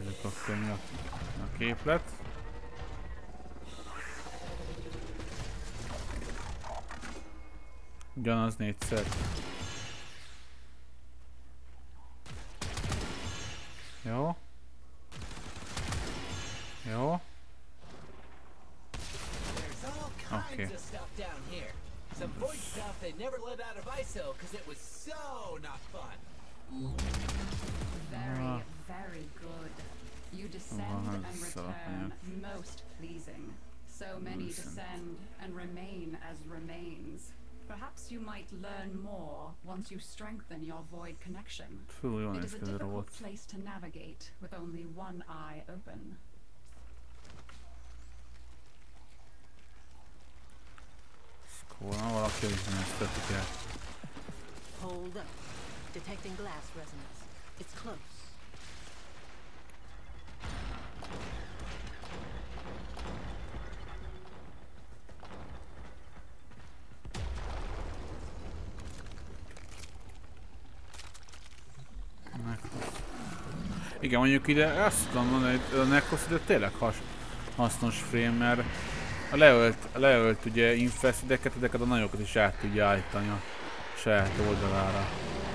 Nézzük akkor mi a képlet. Ugyanaz 4-szer. Jó. Jó. Kinds of stuff down here. Some void stuff they never let out of ISO because it was so not fun. Very, very good. You descend and return, most pleasing. So many descend and remain as remains. Perhaps you might learn more once you strengthen your void connection. It is a difficult place to navigate with only one eye open. Hold up. Detecting glass resonance. It's close. Igen, mondjuk ide azt tudom mondani, hogy a Necros ide tényleg hasznos frame, mert a leölt ugye infestideket, ezeket a nagyokat is át tudja állítani a saját oldalára.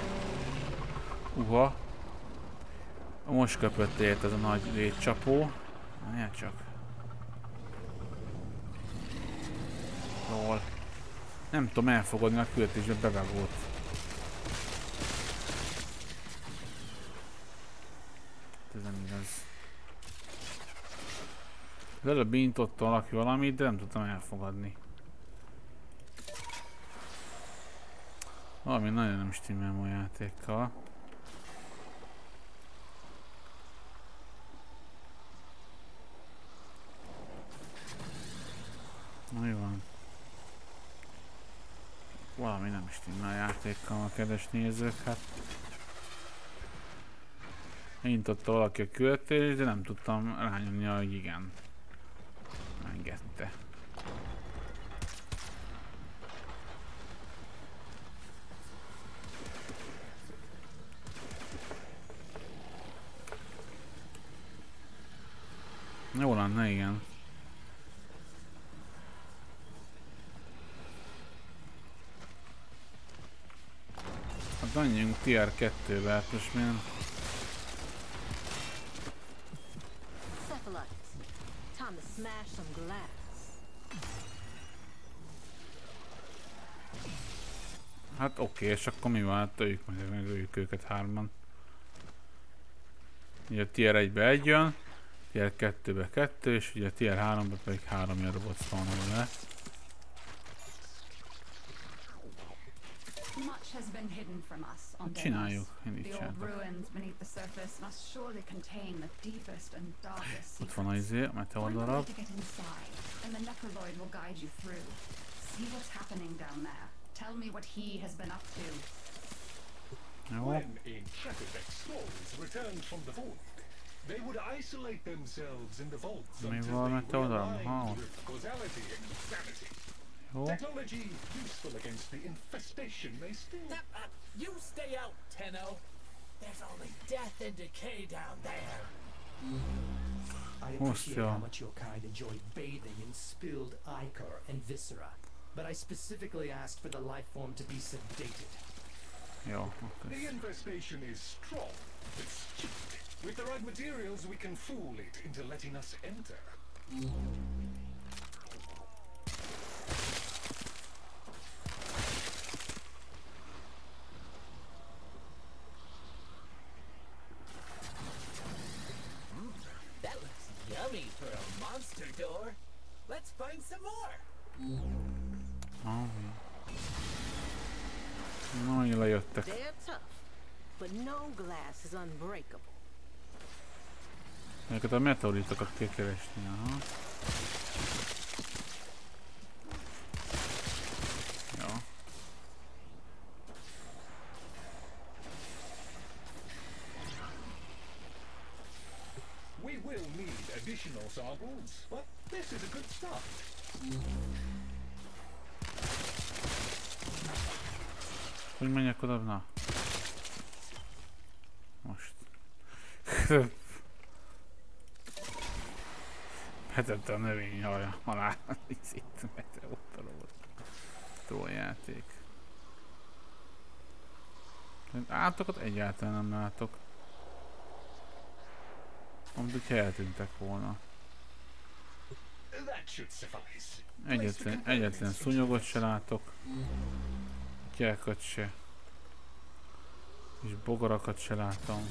Most köpött ért ez a nagy létcsapó. Ne csak. Lol. Nem tudom elfogadni, a küldetésbe bevágott. Ez nem igaz. Az előbb intott valaki valamit, de nem tudtam elfogadni. Valami nagyon nem stimmel a játékkal. Na jó van. Valami nem stimmel a játékkal, a kedves nézők, hát. Intotta valaki a küldetést, de nem tudtam rányomni, hogy igen. Engedte. Jó lenne, igen. Hát menjünk tier 2-be, hát most milyen... Hát oké, és akkor mi van? Hát töljük meg őket hárman. Ugye a tier 1-be 1 jön, tier 2-be 2, és ugye a tier 3-be pedig 3 ilyen robot spawnol le. Csináljuk, indítsák. Ott van az izé, a meteor darab. Tell me what he has been up to. When intrepid explorers returned from the vault, they would isolate themselves in the vaults until they realigned with causality and sanity. Technology useful against the infestation they still... You stay out, Tenno. There's only death and decay down there. I appreciate how much your kind enjoy bathing in spilled ichor and viscera. But I specifically asked for the life form to be sedated. The infestation is strong. It's cheap. With the right materials, we can fool it into letting us enter. That looks yummy for a monster door. Let's find some more. Nagyon lejöttek. They're tough, but no glass is unbreakable. Ezeket a meteoritokat kell keresni, aha. Jó. We will need additional samples, but this is a good start. Hogy menjek oda? Na. Most. Hetette a növény alá. Itt trolljáték. Állatokat egyáltalán nem látok. Amit hogyha eltűntek volna. Egyetlen szúnyogot se látok. Tyákat se. És bogarakat se látom.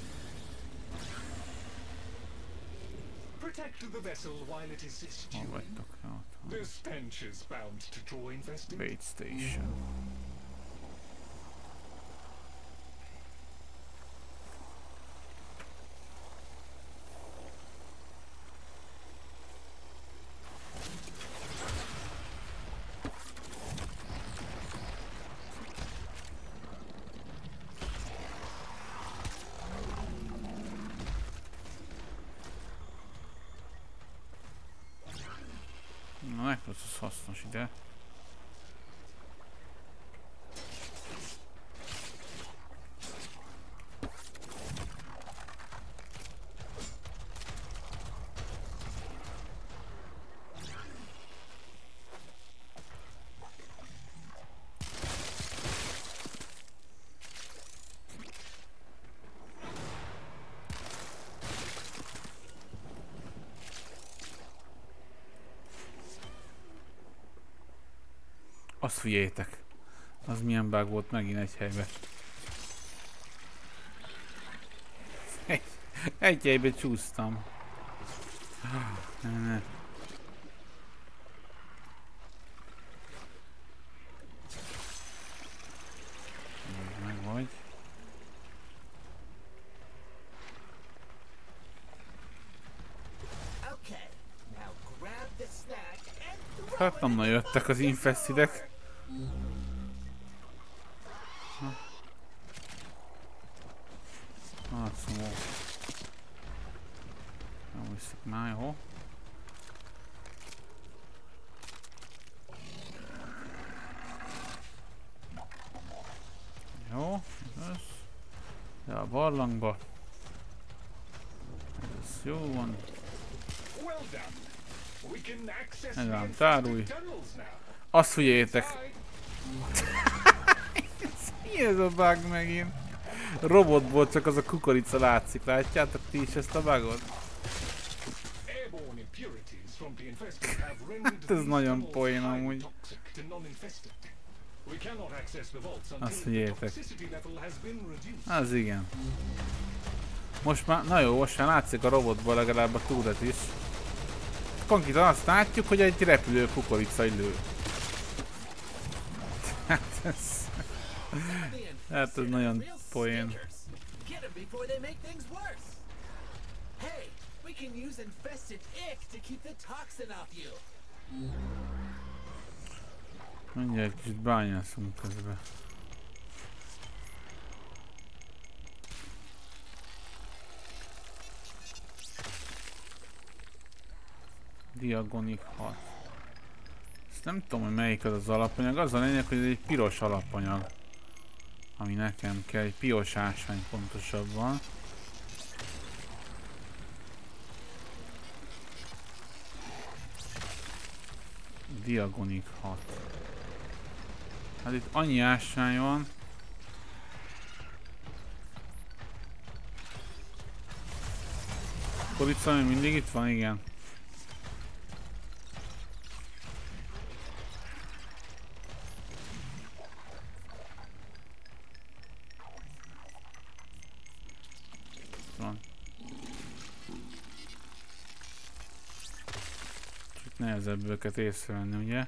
Hol vagytok? Bait Station. Na, Necros az hasznos ide. Azt figyeljétek, az milyen bug volt megint egy helyben. Egy helyben csúsztam. Ne. Meg vagy. Hát nem nagyon jöttek az infestidek. Hát szomó. Nem viszik már, jó? Jó, ez. De a barlangba. Ez jó van. Ez ám tárulj. Azt figyeljétek. Mi ez a bug megint? Robotból csak az a kukorica látszik, látjátok ti is ezt a bugot? Hát ez nagyon poén amúgy. Azt figyeljétek. Az igen. Most már, na jó, most már látszik a robotból legalább a túlet is. Konkrétan azt látjuk, hogy egy repülő kukorica lő. Hát ez nagyon poén. Mindjárt egy kicsit bányászunk közben. Diagonik 6. Ezt nem tudom, hogy melyik az alapanyag. Az a lényeg, hogy ez egy piros alapanyag. Ami nekem kell. Egy piros ásvány pontosabban. Diagonik 6. Hát itt annyi ásvány van. Kukorica még mindig itt van, igen. Nehezebb őket észrevenni, ugye?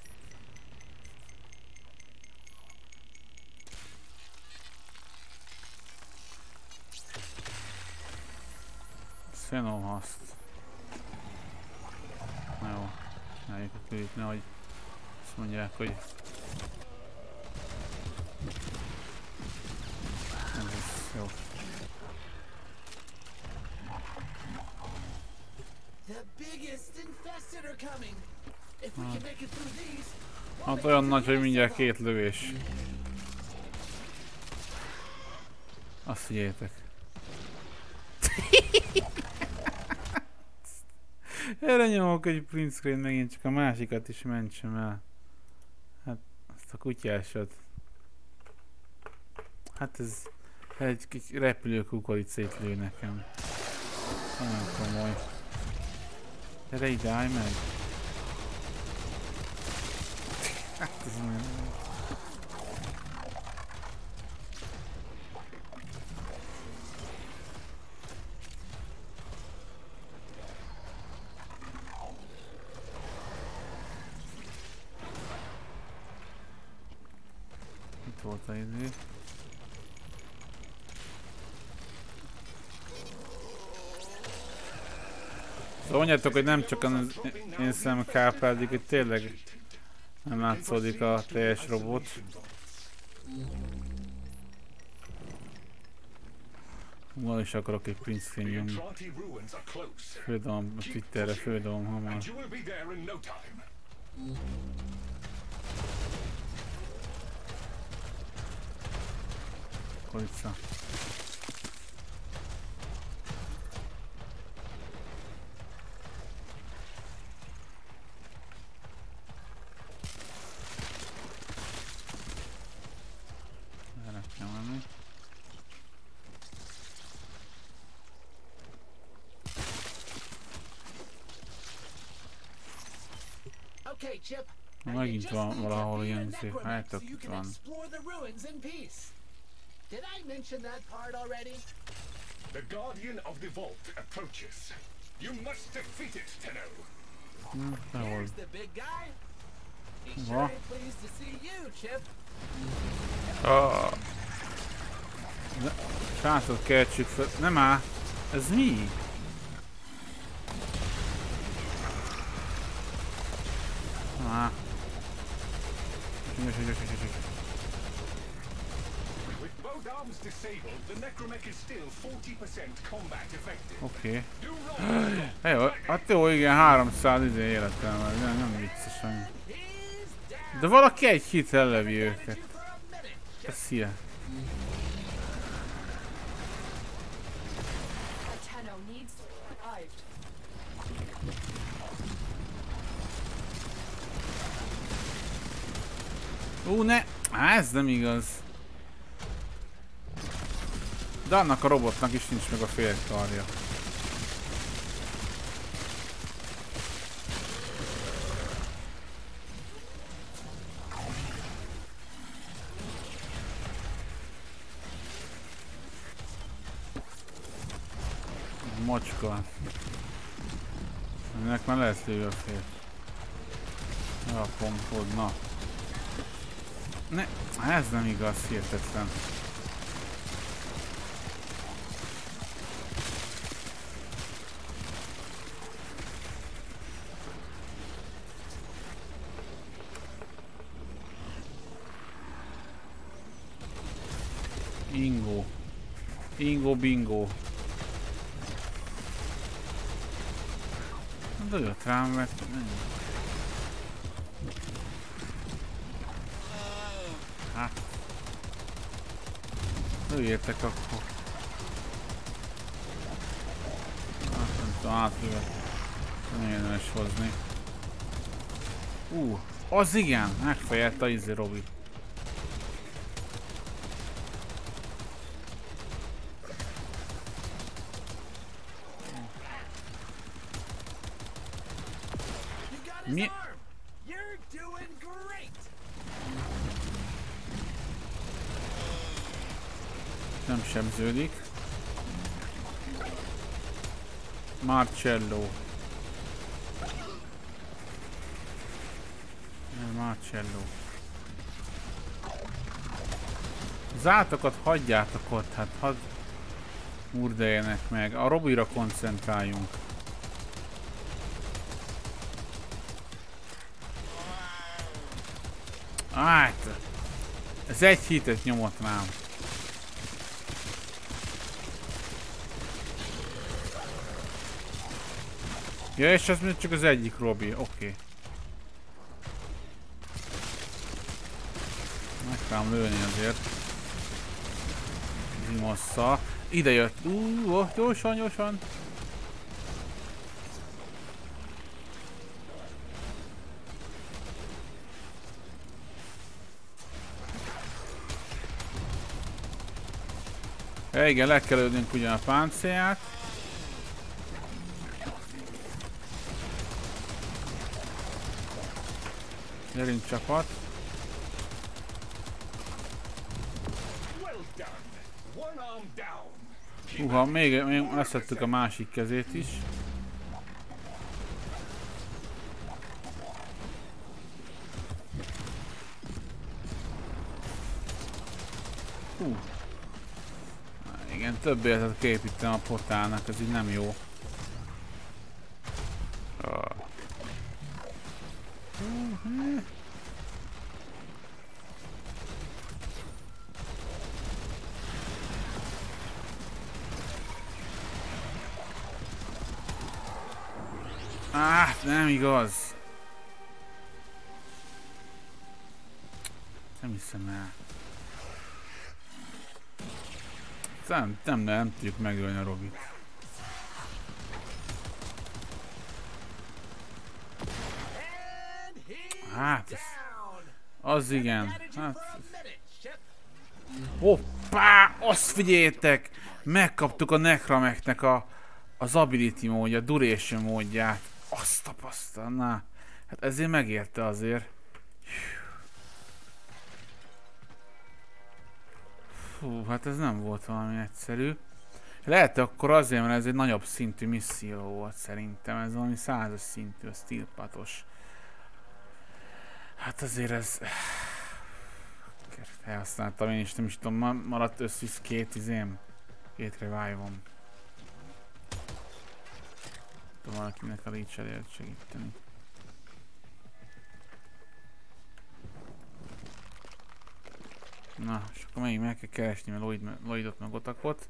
Xenohaszt. Na jó. Eljük a külít, nehogy azt mondják, hogy ez jó. Hát olyan nagy, hogy mindjárt 2 lövés. Azt figyeljétek. Erre nyomok egy print screen, megint csak a másikat is mentsem el. Hát, azt a kutyásat. Hát ez egy repülő kukoricét lő nekem. Nagyon komoly. Gyere ide, állj meg! Hát ez nagyon... Itt volt a idő. Szóval mondjátok, hogy nem csak az én szemem kápádik, hogy tényleg nem látszódik a teljes robot. Ma is akarok egy print screen nyomni. Földobom a Twitterre, földobom hamar. Kolica. Erre kell menni. Okay, Chip. Megint van valahol ilyen szép. Hát ott You can van. explore the ruins in peace. Did I mention that part already? The Guardian of the Vault approaches. You must defeat it, Tenno. Behol. Here's the big guy. He's What? sure ain't pleased to see you, Chip. Srácot keltsük fel. Nem áll. Ez mi? Ah. With both arms disabled, the necromech is still 40% combat effective. Oké. Do roll. Jó, hát jó, igen, 300 életem van, nem viccesen. He's down. De valaki egy hit ellevi őket. You for a minute. Szia. Tenno needs revived. Ne! Á, ez nem igaz. De annak a robotnak is nincs meg a félkarja. Mocska. Ennek már lesz lőve a fél. Ja, pompod, na. Ne, ez nem igaz, hihetetlen. Ingo. Ingo bingo. Dölt rám, mert hát. Lőjétek akkor. Hát nem tudom átlővet. Nem érdemes hozni. Az igen! Megfejelte a Robi. Mi? You're doing great. Nem sebződik. Marcello. Marcello. Az átokat hagyjátok ott, hát hadd urdeljenek meg. A Robira koncentráljunk. Hát, ez egy hitet nyomott rám. Ja, és az még csak az egyik Robi, oké. Meg kell lőni azért. Zimosszal. Ide jött. Gyorsan, gyorsan. Ja, igen, le kell lőnünk ugyan a páncélját. Gyerünk csapat. Húha, még leszettük a másik kezét is. Hú. Igen, több életet képítem a portálnak, ez így nem jó. Nem igaz. Nem hiszem el. Nem tudjuk megölni a Robit. Hát, az igen. Hát. Hoppá! Azt figyeljetek! Megkaptuk a Necramechnek az ability módja, a duration módját. Azt tapasztalná. Hát ezért megérte azért. Fú, hát ez nem volt valami egyszerű. Lehet akkor azért, mert ez egy nagyobb szintű misszió volt szerintem. Ez valami 100-as szintű, a Steel Patos. Hát azért ez... Elhasználtam én is, nem is tudom, maradt összvisz két revive-om. Tudom valakinek a leech elért segíteni. Na, és akkor meg kell keresni, mert Lloydot meg Otakot.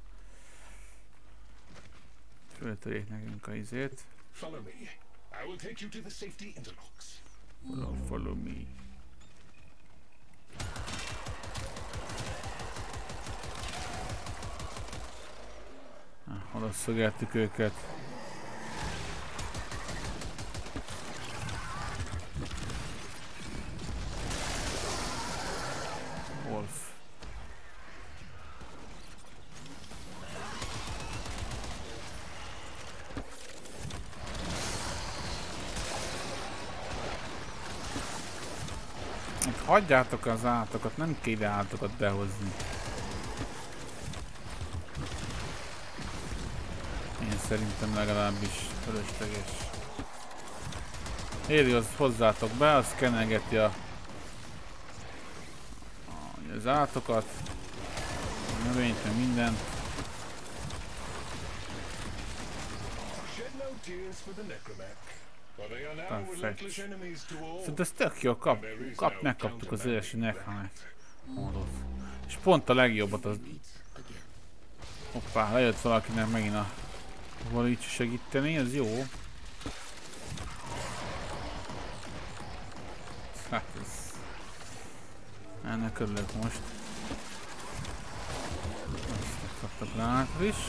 Föltörjék nekünk a izét. Follow me. I will take you to the safety interlocks. Follow me. Oda szögeltük őket. Wolf. Hagyjátok az állatokat, nem kell ide állatokat behozni. Én szerintem legalábbis fölösleges. Éri, az hozzátok be, az kenegeti az állatokat, a növényt, meg mindent. Perfekt. Szerintem ez tök jó, megkaptuk az első Necramech módot. És pont a legjobbat az... Hoppá, lejött valakinek megint a Leech segíteni, ez jó. Hát ez... Ennek örülök most. Ezt kapta Granát is.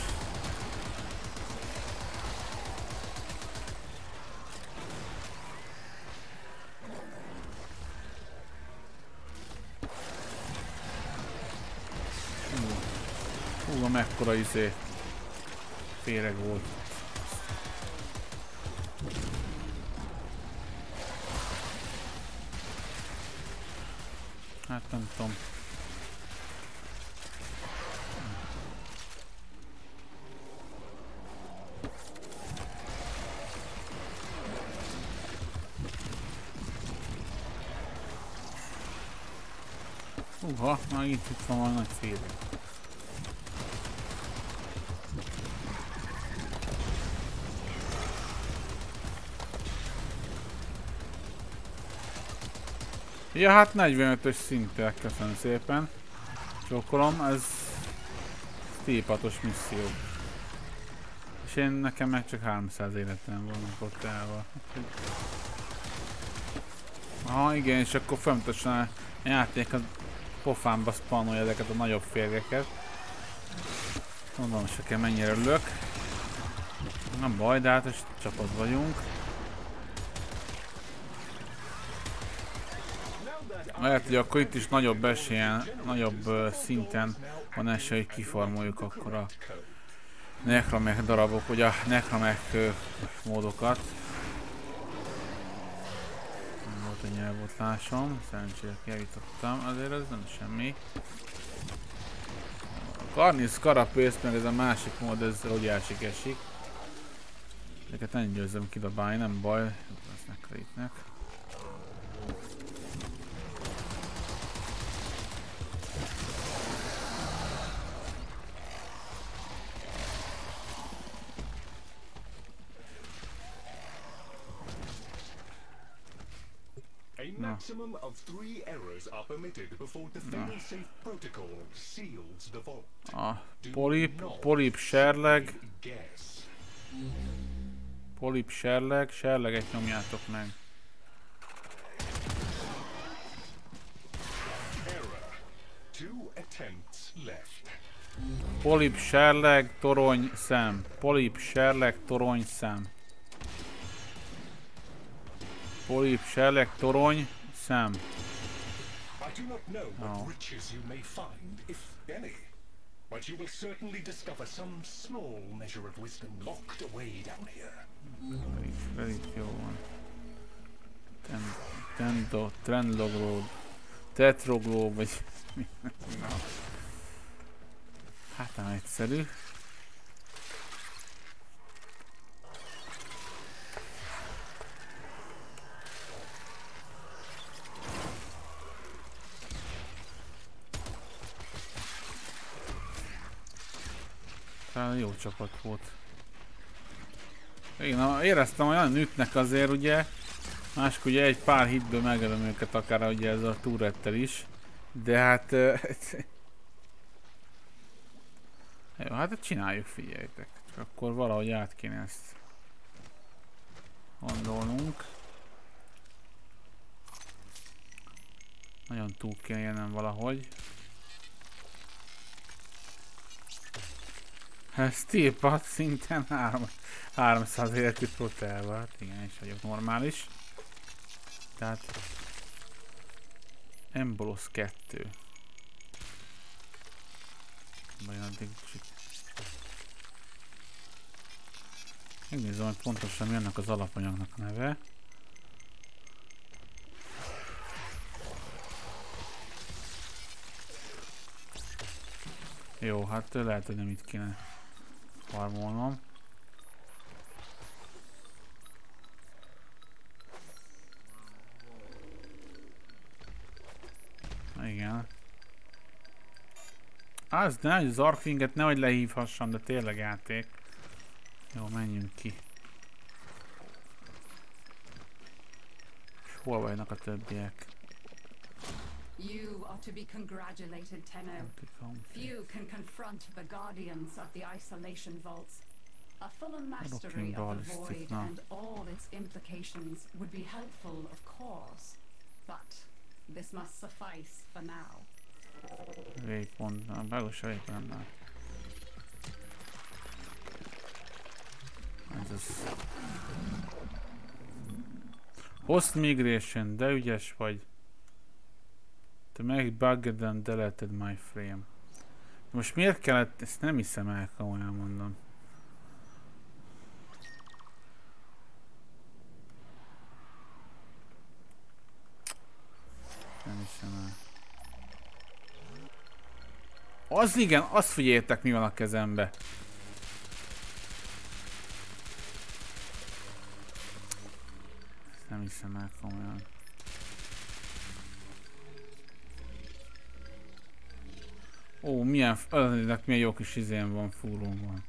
Mekkora féreg volt. Hát nem tudom. Már itt van valami nagy féreg. Ja, hát 45-ös szintek, köszönöm szépen. Csókolom, ez Steel Patos misszió. És nekem meg csak 300 életem van a portával. Aha, igen, és akkor folyamatosan a játék a pofámba spannolja ezeket a nagyobb férgeket. Mondom, se kell mennyire örülök. Nem baj, de hát és csapat vagyunk. Lehet, hogy akkor itt is nagyobb esélyen, nagyobb szinten van esély, hogy kifarmoljuk akkor a necramech darabok, vagy a necramech módokat. Nem volt a nyelvotlásom, szerencsére kijavítottam, azért ez nem semmi. A Karnisz Carapace meg ez a másik mód, ez óriásig esik. Ezeket nem győzöm kidobálni, nem baj, lesznek kreditnek. A maximum of 3 errors are permitted before the fail-safe protocol seals the vault. A polip serleg. Guess. Polip serleg, serleget nyomjátok meg. Error. 2 attempts left. Polip serleg, torony, szem. Polip serleg, torony, szem. Polip serleg, torony, szem. I do not know what riches you may find, if any, but you will certainly discover some small measure of wisdom locked away down here. Kredit jó van. Trendlogród. Tetrogló, vagy... Na. Hát nem egyszerű. Talán jó csapat volt. Igen, éreztem, hogy olyan ütnek azért ugye. Másik ugye egy pár hitből megölöm őket, akár ugye ez a turrettel is. De hát... jó, hát csináljuk, figyeljétek. Csak akkor valahogy át kéne ezt gondolnunk. Nagyon túl kéne jönnöm valahogy. Steel Pad szinten 300 életű proteával. Hát igen, is vagyok normális. Tehát... Embolos 2. Vajon addig kicsit... Megnézem, hogy pontosan mi annak az alapanyagnak a neve. Jó, hát lehet, hogy nem itt kéne farmolnom. Igen. Az ne, hogy az Arkwinget nehogy lehívhassam, de tényleg játék. Jó, menjünk ki. És hol vannak a többiek? You are to be congratulated, Tenno. Few can confront the guardians of the isolation vaults. A fuller mastery of the void and all its implications would be helpful, of course, but this must suffice for now. Waypoint, belőle waypoint nem. Ez az. Host migration, de ügyes vagy. To make bugged and deleted my frame. Most miért kellett, ezt nem hiszem el, komolyan mondom. Nem hiszem el. Az igen, azt figyeljétek, mi van a kezembe. Ezt nem hiszem el, komolyan. Ó, milyen jó kis izén van, fúrón van.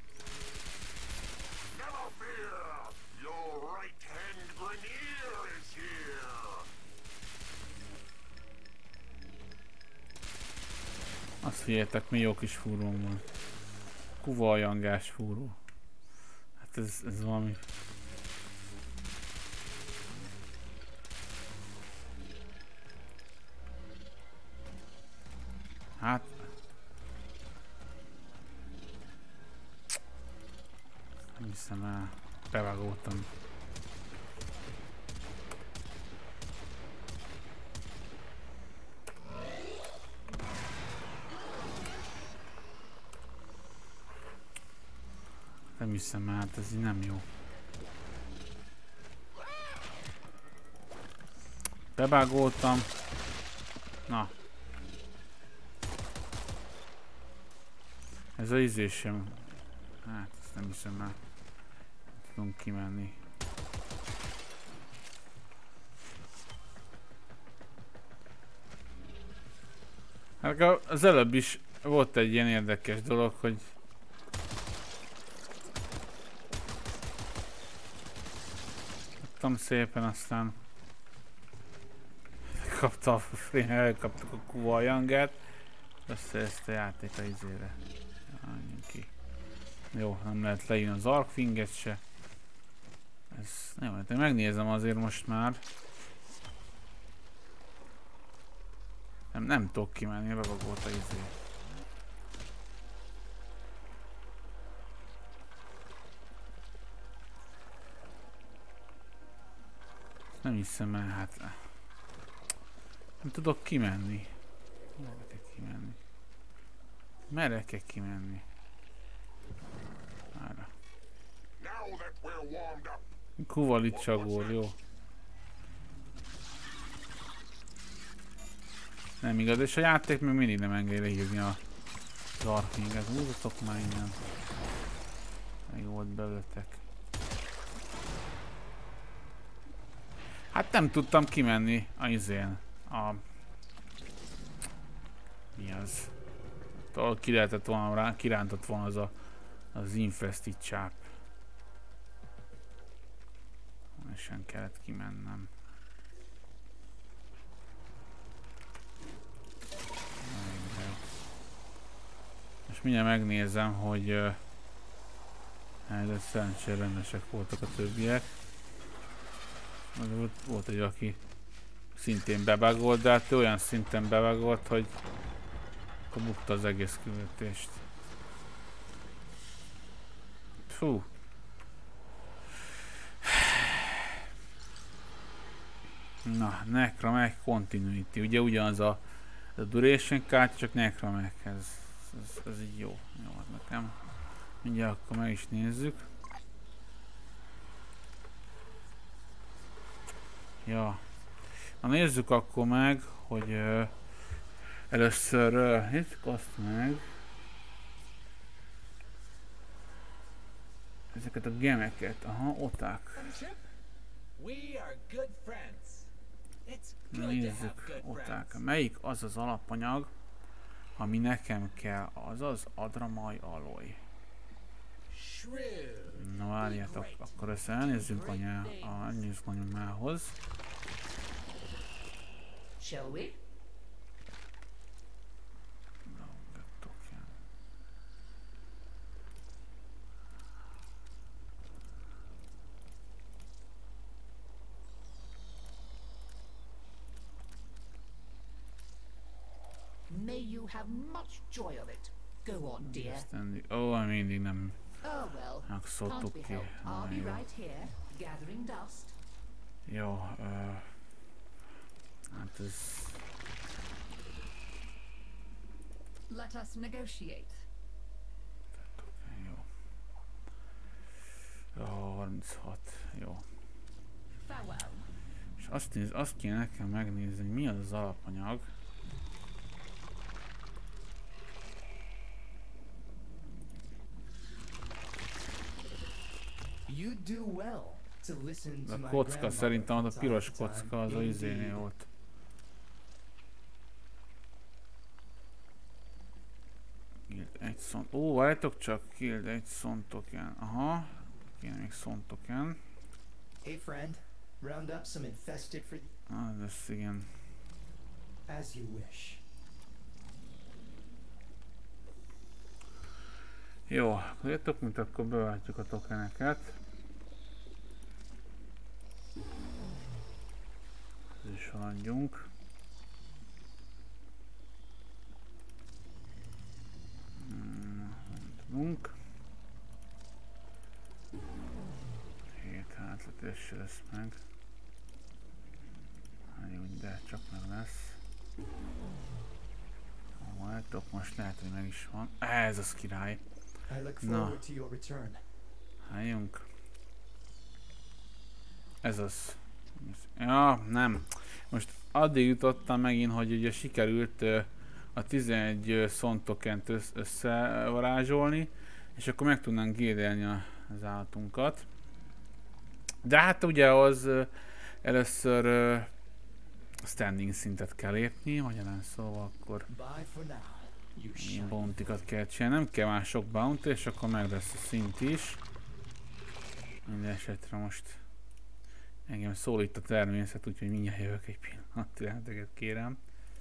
Azt figyeljetek, mi jó kis fúrón van. Kuvaljangás fúró. Hát ez valami... Hát... Nem hiszem el. Bevágoltam. Nem hiszem, hát ez így nem jó. Bebágoltam. Na. Ez a izés sem. Hát ezt nem hiszem már. Tudunk kimenni. Hát az előbb is volt egy ilyen érdekes dolog, hogy kaptam szépen, aztán elkaptuk a kuvajangát, össze ezt a játék a izére. Menjünk ki. Jó, nem lehet lejönni az Arcfinget se. Ez nem, hát én megnézem azért most már. Nem tudok kimenni, bevagolt a izé. Nem hiszem el, hát... Nem tudok kimenni. Merre kell kimenni? Merre kell kimenni? Mára. Kuvalicsagór, jó. Nem igaz, és a játék még mindig nem engedi leírni a Arcfinget. Húzatok már innen. Még volt belőletek. Hát nem tudtam kimenni a izén. Mi az? Ahol ki lehetett volna rá, kirántott volna az infested csáp. És sem kellett kimennem. Most mindjárt megnézem, hogy de szerencsére rendesek voltak a többiek. Volt egy, aki szintén bebagolt, de hát olyan szinten bebagolt, hogy akkor bukta az egész küldetést. Fú. Na, Necromag Continuity. Ugye ugyanaz a duration kártya, csak Necromaghez. Ez így jó. Jó, hát nekem. Mindjárt akkor meg is nézzük. Ja. Na nézzük akkor meg, hogy először nézzük azt meg. Ezeket a gemeket. Aha, oták. Nézzük, oták. Melyik az az alapanyag, ami nekem kell? Az az Adramai alloy. Na várjátok, akkor ezt elnézzünk anyához. Shall we? May you have much joy of it. Go on, dear. Ó, mindig nem Oh well, can't megszóltuk be ki. helped. I'll be right here, gathering dust. Jó, hát ez... Let us negotiate. Jó. Jó, 36. Jó. Farewell. És azt kéne nekem megnézni, hogy mi az az alapanyag. You do well to listen to A my kocka szerintem az a piros grandmother from kocka, az a time izénél to volt. Kild egy szont. Ó, várjátok csak, kild egy szontoken. Aha, kéne még szontoken. Hey friend, round up some infested for Ez igen. as you wish. Jó, akkor jöttök, mint akkor beváltjuk a tokeneket. Ez is haladjunk. Tudunk. 7 hátletéssel lesz meg. Jó, de csak meg lesz. Várjátok, most lehet, hogy meg is van. Ez az király. I look forward to your return. Álljunk. Ez az. Ja, nem. Most addig jutottam megint, hogy ugye sikerült a 11 Son tokent összevarázsolni, és akkor meg tudnánk gédelni az állatunkat. De hát ugye az először standing szintet kell lépni, magyarán szóval akkor ilyen bounty-kat kell csinálni. Nem kell már sok bounty, és akkor meg lesz a szint is. Minden esetre most engem szólít a természet, úgyhogy mindjárt jövök egy pillanat, türelmeteket kérem.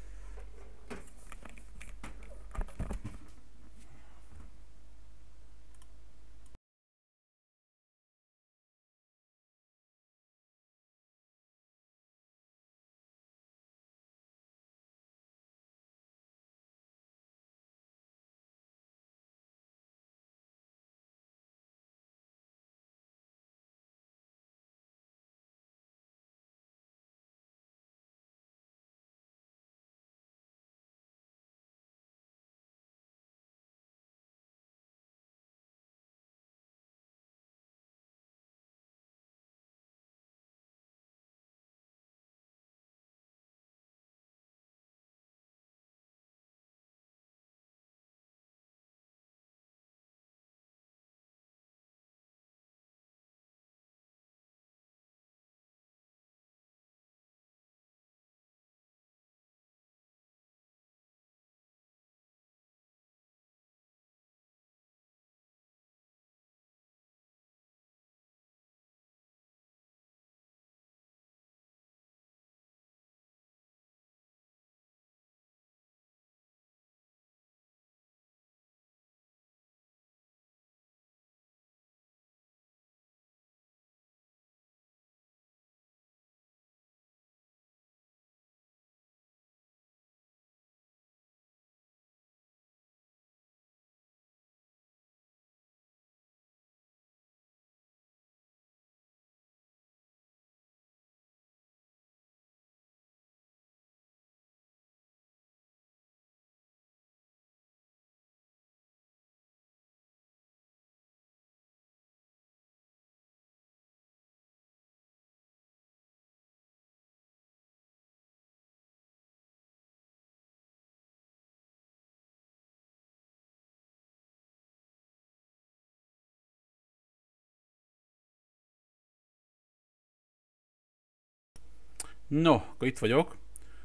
No, akkor itt vagyok.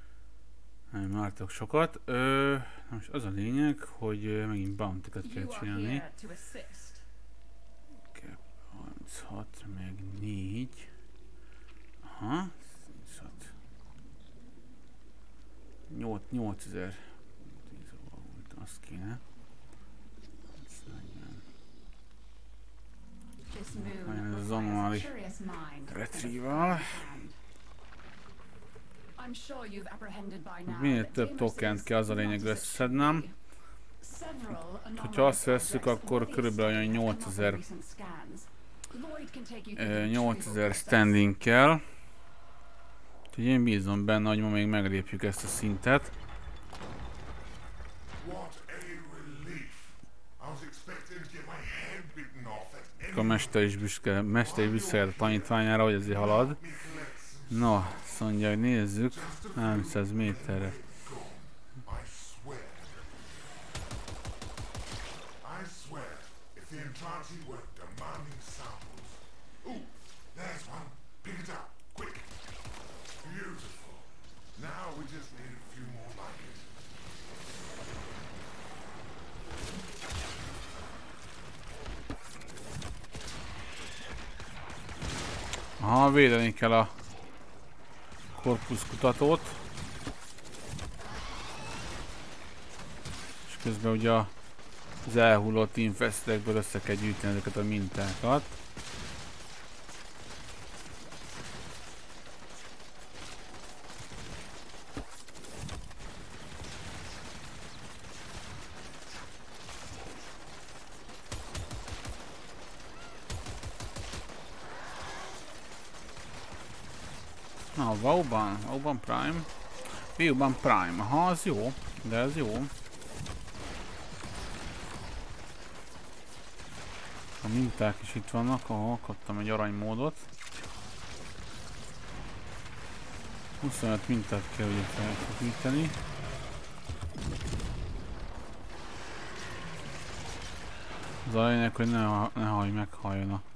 Nem vártok sokat. Most az a lényeg, hogy megint bounty-kat kell csinálni. 36, meg 4. Aha, 8000. Az kéne. Majd ez az anomáli retrieval. Minél több tokent kell, az a lényeg összednem. Ha azt vesszük, akkor körülbelül olyan 8000 standing kell. Úgyhogy én bízom benne, hogy ma még meglépjük ezt a szintet. A mester is büszke a tanítványára, hogy ezért halad. No, azt mondja, hogy nézzük, 300 méterre. Aha, védeni kell a korpuszkutatót. És közben ugye az elhullott infestekből össze kell gyűjteni ezeket a mintákat. Na, Vauban Prime. Vauban Prime, aha, az jó, de ez jó. A minták is itt vannak, ahol kaptam egy aranymódot. 25 mintát kell ugye felfogítani. Az a lényeg, hogy ne meghalljon a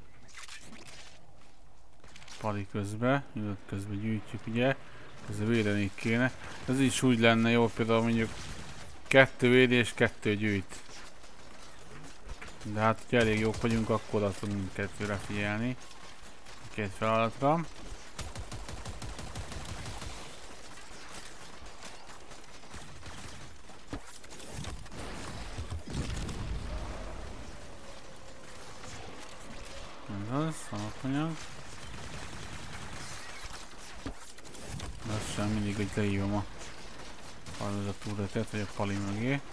pali közbe, illetve közben gyűjtjük ugye, közben védeni kéne. Ez is úgy lenne jó, például mondjuk 2 véd és 2 gyűjt. De hát, hogyha elég jók vagyunk, akkor oda tudunk 2-re figyelni. 2 feladatra. Ez az, alapanyag. Lassan mindig, hogy leívom a palozatúretet, vagy a pali mögé.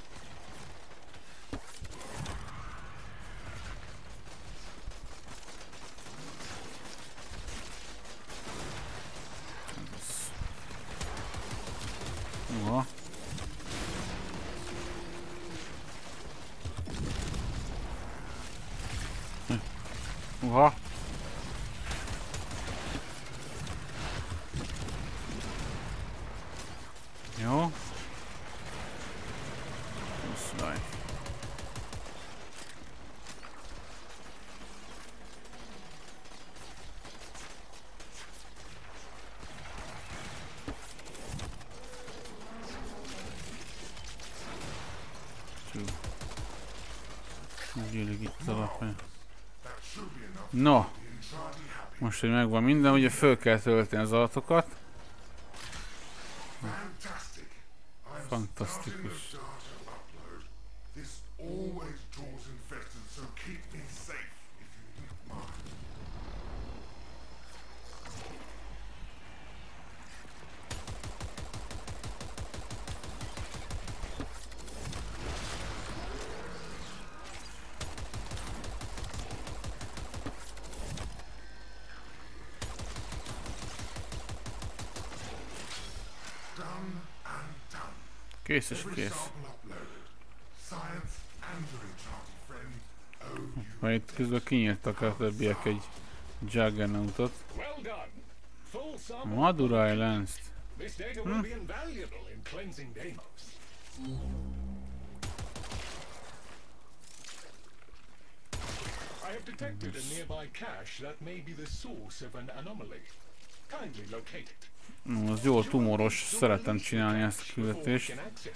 Uha! Jó. Muszáj. Gyűlik itt az alapján. No, most, hogy megvan minden, ugye föl kell tölteni az adatokat. Fantasztikus. Kész és kész. Majd itt közben kinyírtak a többiek egy Juggernautot. Madura Islands-t. I have detected a nearby cache that may be the source of an anomaly. Kindly locate it. Az jó tumoros, szeretem csinálni ezt a küldetést.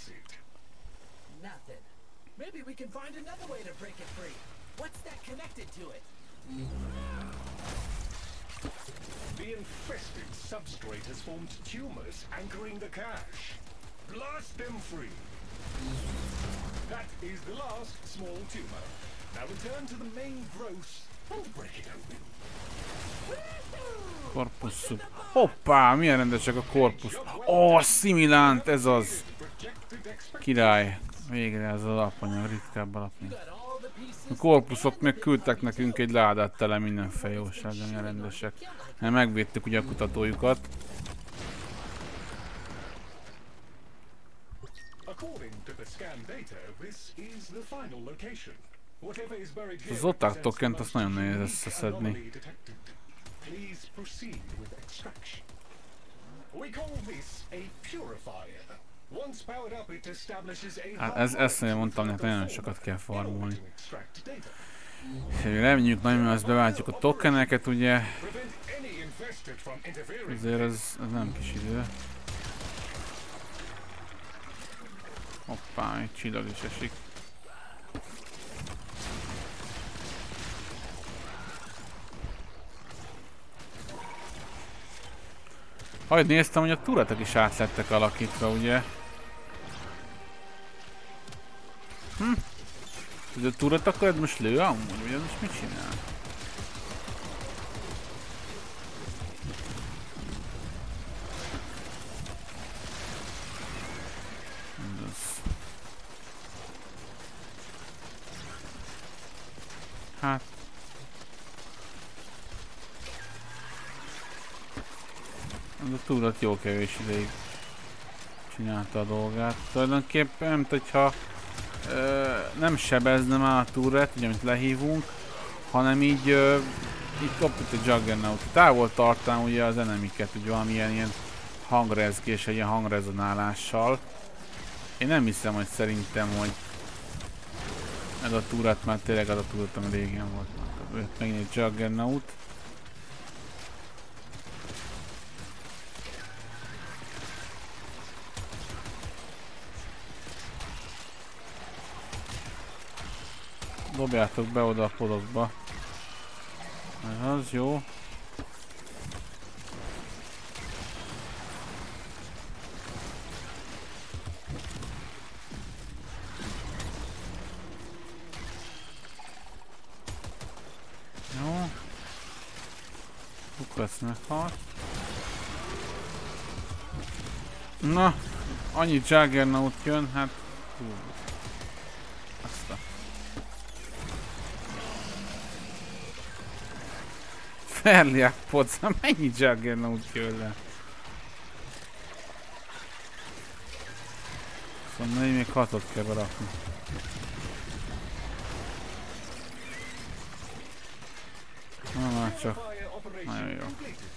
Maybe we can find another way to break it free. What's that connected to it? The infested substrate has formed tumors anchoring the cache. Blast them free. That is the last small tumor. Now return to the main growth and break it open. Korpuszuk. Hoppá, milyen rendesek a korpusz. Ó, a szimilánt, ez az. Király. Végre ez az alapanyag, ritkább alapanyag. A korpuszok még küldtek nekünk egy ládát tele mindenféle jóság, de milyen rendesek. Mert megvédtük ugye a kutatójukat. Az oták tokent azt nagyon nehéz összeszedni. Hát ezt mondtam, hogy nagyon sokat kell farmolni. Reméljük nagyon, mert azt beváltjuk a tokeneket, ugye. Azért ez nem kis idő. Hoppá, egy csillag is esik. Ahogy néztem, hogy a turretek is át lettek alakítva, ugye? Ez a turret akkor most lő amúgy, vagy az most mit csinál? Hát... Ez a turret jó kevés ideig csinálta a dolgát. Tulajdonképpen, mint hogyha nem sebezne már a turret, ugye amit lehívunk, hanem így kapott a Juggernaut. Távol tartám ugye az enemiket, ugye valamilyen ilyen hangrezgés, egy ilyen hangrezonálással. Én nem hiszem, hogy szerintem, hogy ez a túrát már tényleg az a túrát, ami régen volt. Jött megint egy Juggernaut. Dobjátok be oda a podokba. Ez az jó. Jó. Lukasz meghalt. Na, annyi Juggernaut jön, hát... Azt a... Ferliák Podzam, mennyi Juggernaut jön le? Szóval még 6-ot kell berakni. Na már csak. Nagyon jó.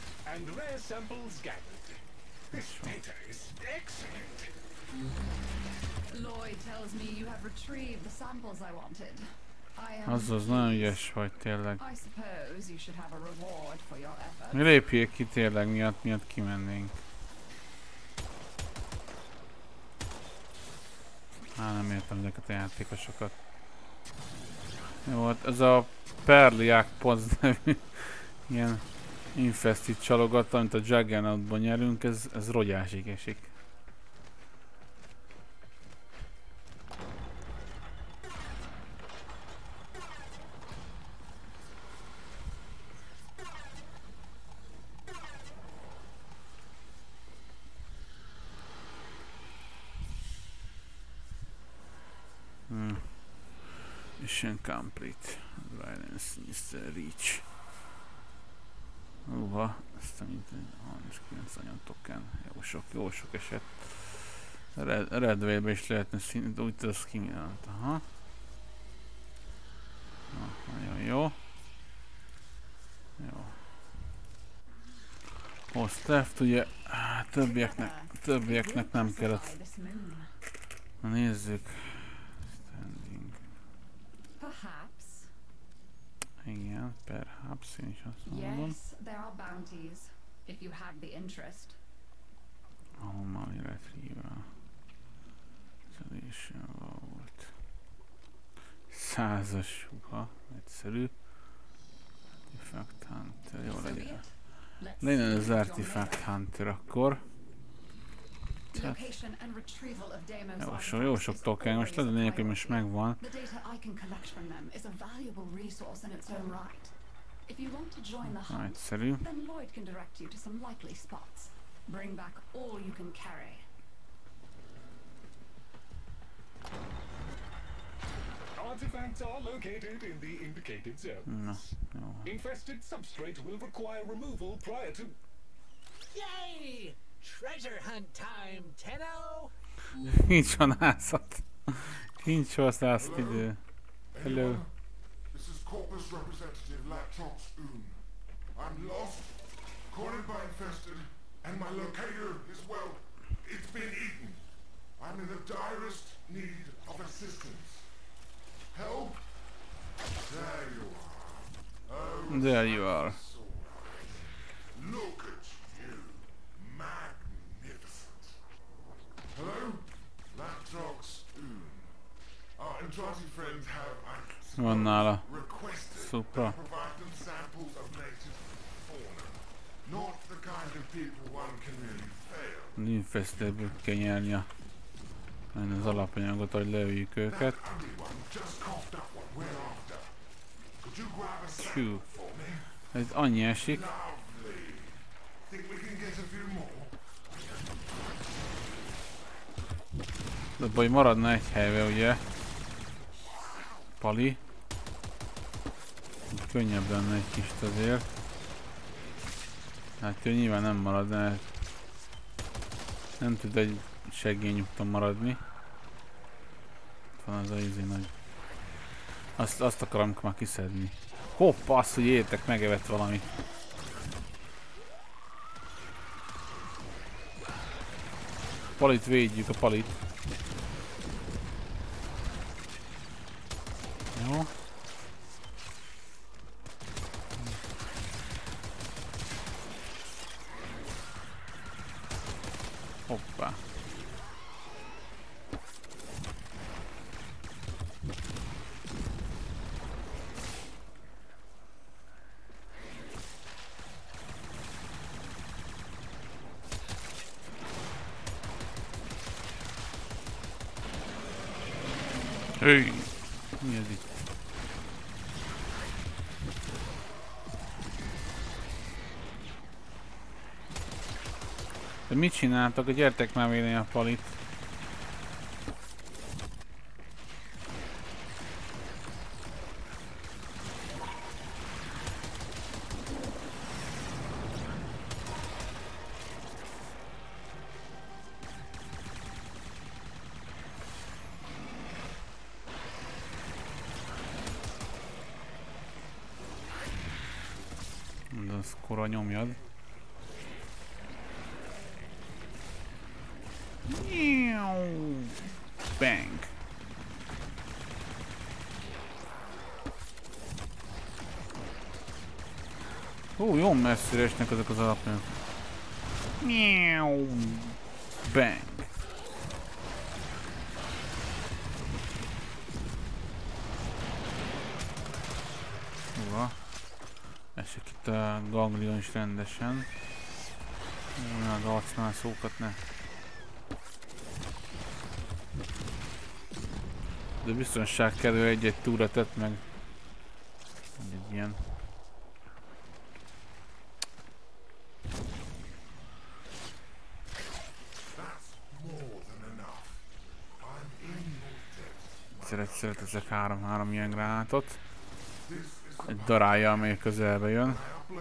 Lloyd tells me you have retrieved the samples I wanted. Azaz, nagyon ügyes vagy tényleg. I suppose you should have a reward for your effort. Mi lépjék ki tényleg, miatt kimennénk. Nem értem ezeket a játékosokat. Jó, hát ez a Perliák Poz nevű ilyen infested csalogat, amit a Juggernautban nyerünk, ez rogyásig esik. Mission complete. Violence Mr. Reach. Ezt a mint 39 anyon token. Jó sok eset. Red Wave-be is lehetne színűt, úgy tudsz kinyilvánt. Aha. Nagyon jó. Jó. Host left, ugye többieknek nem kellett. Na nézzük. Igen, perhaps én is azt mondom. Yes, there are bounties, if you have the interest. Anomaly retrieval. Solution volt. 100-as suha, egyszerű. Artifact Hunter, jó legyen. Legyen az Artifact Hunter akkor. Jó sok token, most lehet, hogy nélkül most megvan. Egyszerű. Artifacts are located in the indicated zones. No. Infested substrate will require removal prior to... Yay! Treasure hunt time, Tenno! Nincs vanászat. Nincs vanászat idő. Hello. This is Corpus representative Latrox Oon. I'm lost, cornered by infested, and my locator is, well, it's been eaten. I'm in the direst need of assistance. Help? There you are. Oh, there you are. Look at you. Magnificent. Hello? Latrox Oon. Our Entrati friends have van nála. Supra. Provide them samples of native fauna. Not the kind of people one can really fail. Infestedből kell nyernie. Az alapanyagot, hogy lőjük őket. Hű. Ez annyi esik. De baj, maradna egy helybe, ugye? Pali. Könnyebb lenne egy kis azért. Hát ő nyilván nem marad, de nem tud egy segélynyugton maradni. Van az a izé nagy. Azt akarom már kiszedni. Hoppa, azt, hogy értek, megevett valami. Palit védjük, a palit. Jó. Hoppá. Hey. Mi ez itt? De mit csináltak? Gyertek már védeni a palit. De az kora nyomjad. Bang! Jó messzire esnek ezek az alapján. Bang! Esek itt a ganglion is rendesen. Az arcmászókat ne. De biztonság kedvéért egy-egy túra tett meg. Egy ilyen. Szeret ezek három ilyen gránátot. Egy darálja, amely közelbe jön.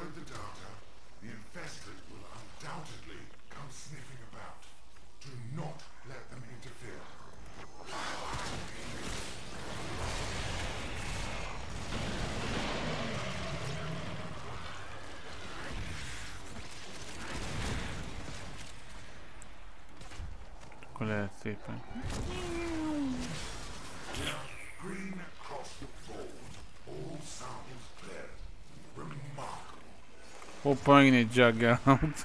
Akkor lehet szépen. Hoppa, megint egy Juggernaut.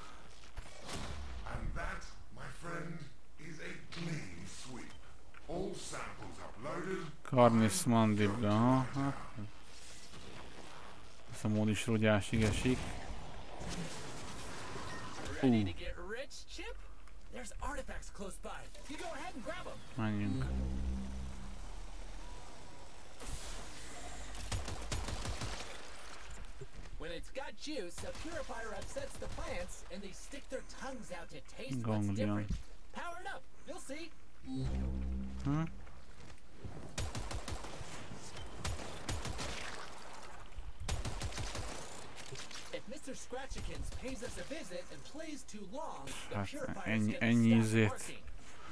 Karnisz Mandibla, aha. Ez a mód is rogyásig esik. Menjünk. When it's got juice, a purifier upsets the plants, and they stick their tongues out to taste what's different. Power it up, you'll see. If Mr. Scratchikins pays us a visit and plays too long, the purifier's gonna stop working.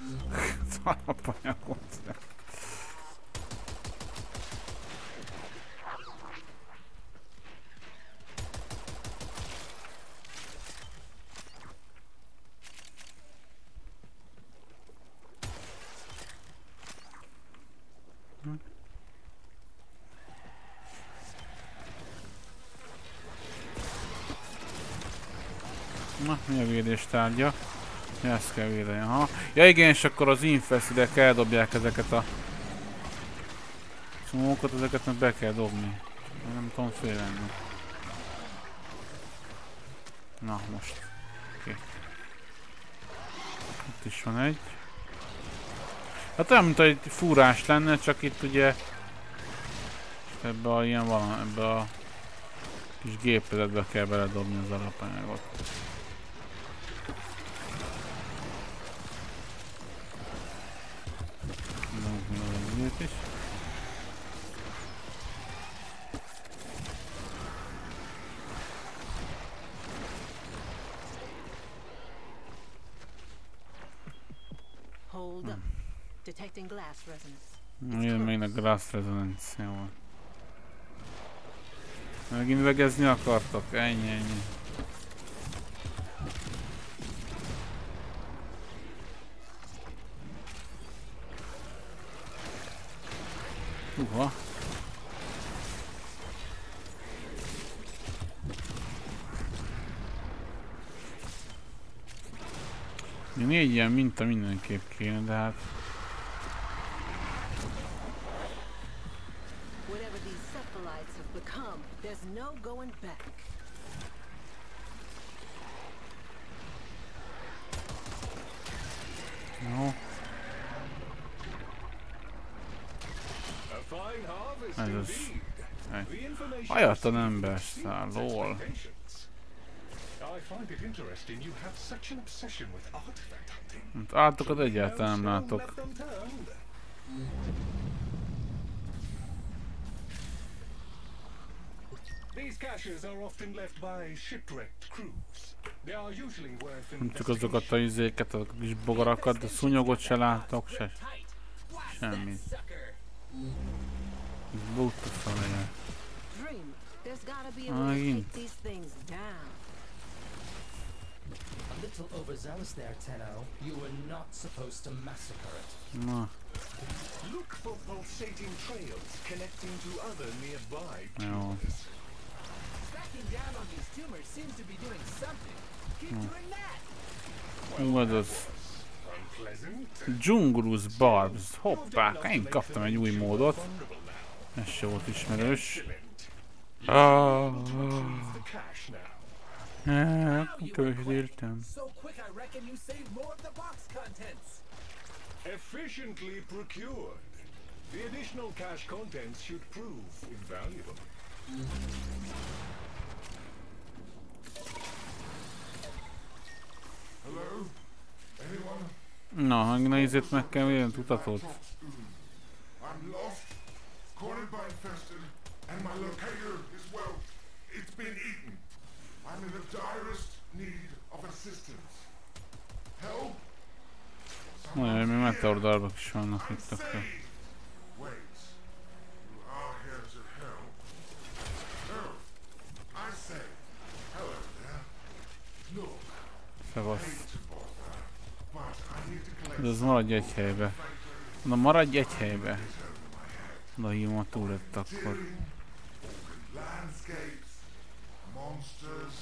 Na, mi a védés tárgya? Ezt kell védeni, aha. Ja igen, és akkor az infestedek eldobják ezeket a szumókat, ezeket meg be kell dobni. Nem tudom félrenni. Na, most. Oké. Itt is van egy. Hát olyan, mint egy fúrás lenne, csak itt ugye ebbe a ilyen valami, ebbe a kis gépezetbe kell beledobni az alapanyagot. Is. Hold up. Detecting glass resonance. Jön még a glass resonance, jó. Megint vegezni akartok? Ennyi. Uha. Négy ilyen minta mindenképp kéne, de hát... No. Ez az... Hajatlan ember száll, lol. Állatokat egyáltalán nem látok. Nem csak azokat a izéket, a kis bogarakat, de szúnyogot se látok, se semmit. Bújtos a legyen. Megint. A little overzealous there, Tenno. You were not supposed to massacre it. Na. Look for pulsating trails connecting to other nearby Jó. Tracking down on these tumors seems to be doing something. Keep doing that. Hú, az az. Junglus Barbs. Hoppá, én kaptam egy új módot. Ez se volt ismerős. Kövés értem. Efficiently procured. The additional cache contents should prove invaluable. Hello? Anyone? Na, hangna ízét meg kell vélni, tutatót. I'm lost, cornered by infested, and my locator is, well, it's been eaten. I'm in the direst need of assistance. Help? Olyan, még meteor darabok is vannak itt akkor. Wait. You are here to help. Oh, I say, hello there. Look, Szevasz. hate to bother, but I need to collect Ez az maradj egy helybe. Na maradj egy helybe. Na hívom a túlett akkor. landscapes, monsters,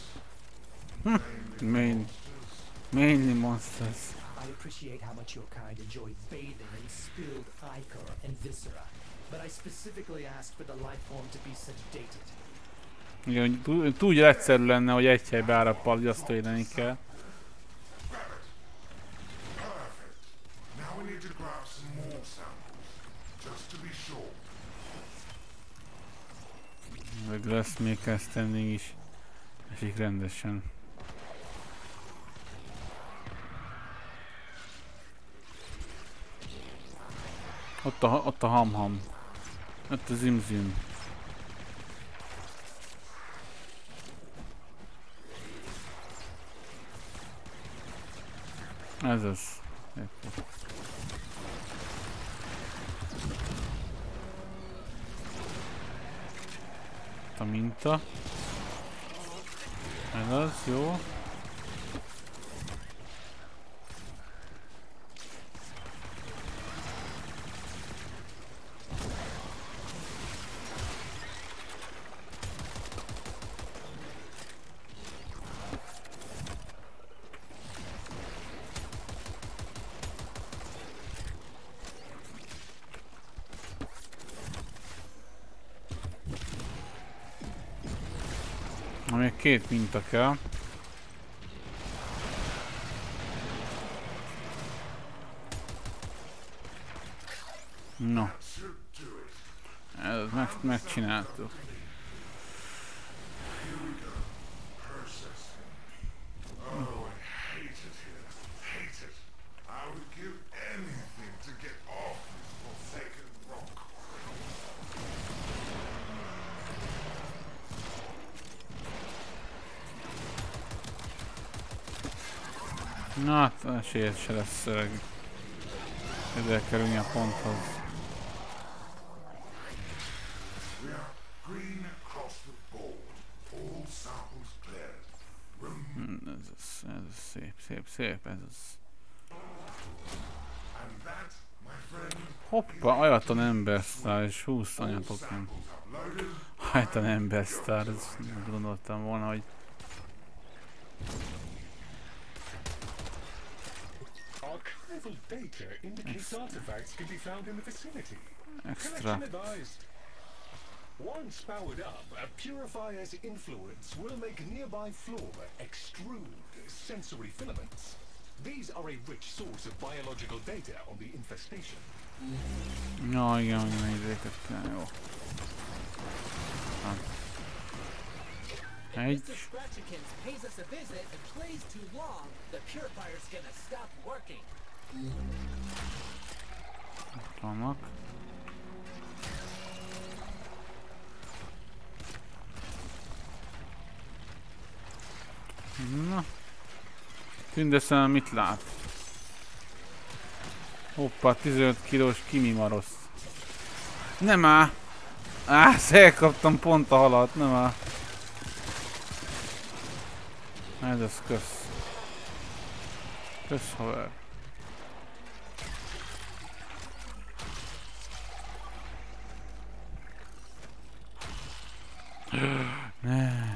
Mainly monsters. I appreciate how much your kind enjoy bathing in spilled ichor and viscera, but I specifically asked for the life form to be sedated. Igen, túl egyszerű lenne, hogy egy helybe árappal, hogy azt védeni kell. Meg lesz még standing is. Esik rendesen. Ott a ham-ham. Ott a zim-zim. Ez az. A minta. Ez az, jó. Még két minta kell. No. Ezt megcsináltuk. Na hát, esélyed se lesz szöveg. Ezzel kerülni a ponthoz. We are green across the board. szép, szép, szép, ez az. Hoppa, Ajaton Embersztár és 20 anyapokon. Ajaton Embersztár, ez gondoltam volna, hogy... Extra. Once powered up, a purifier's influence will make nearby flora extrude sensory filaments. These are a rich source of biological data on the infestation. No, igen, hogy nézzéket kell, jó. Egy. Ott vannak. Na. Tündeszem mit lát? Hoppa, 15 kilós Kimimarosz. Nem áll! Elkaptam pont a halat, nem áll. Ez az kösz. Kösz, haver. Ne.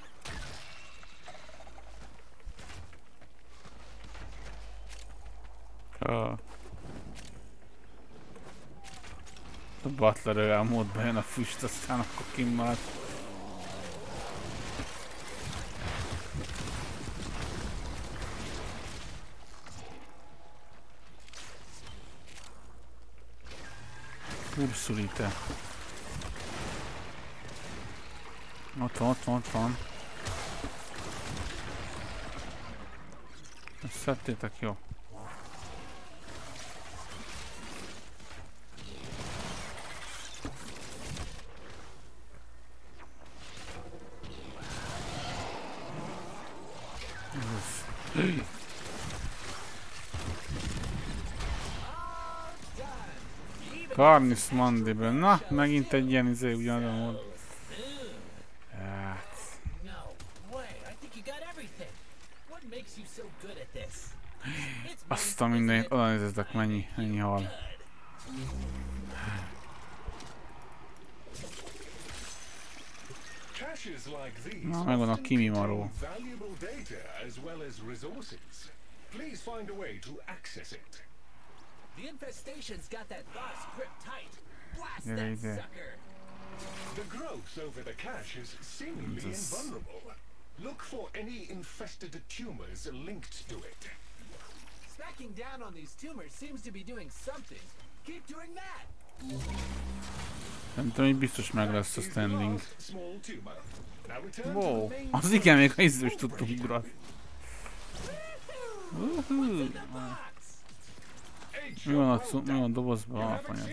A Butler a módba jön a füst, aztán akkor kimmart. Ursulite. Ott van, ott van, ott van. Ezt szedtétek, jó. Karnis Mandible. Na, megint egy ilyen izé ugyanaz volt. Hát. Azt a mindenit, oda nézzetek mennyi hal. Na, megvan a Kimimaró. The infestation's got that box gripped tight. Blast Yeah, that yeah. sucker! The growth over the cache is seemingly invulnerable. Look for any infested tumors linked to it. Smacking down on these tumors seems to be doing something. Keep doing that! Nem tudom, hogy biztos meg lesz a standing. Wow, az igen, még ha izző is tudtunk ugrani. Mi van a dobozban? Alapanyag.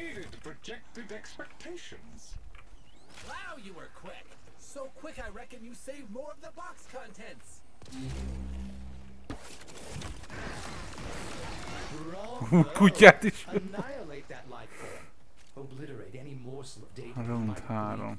Wow, you were quick. So quick I reckon you saved more of the box contents. Kutyát is. Annihilate that life form. Obliterate any morsel of data. Round 3.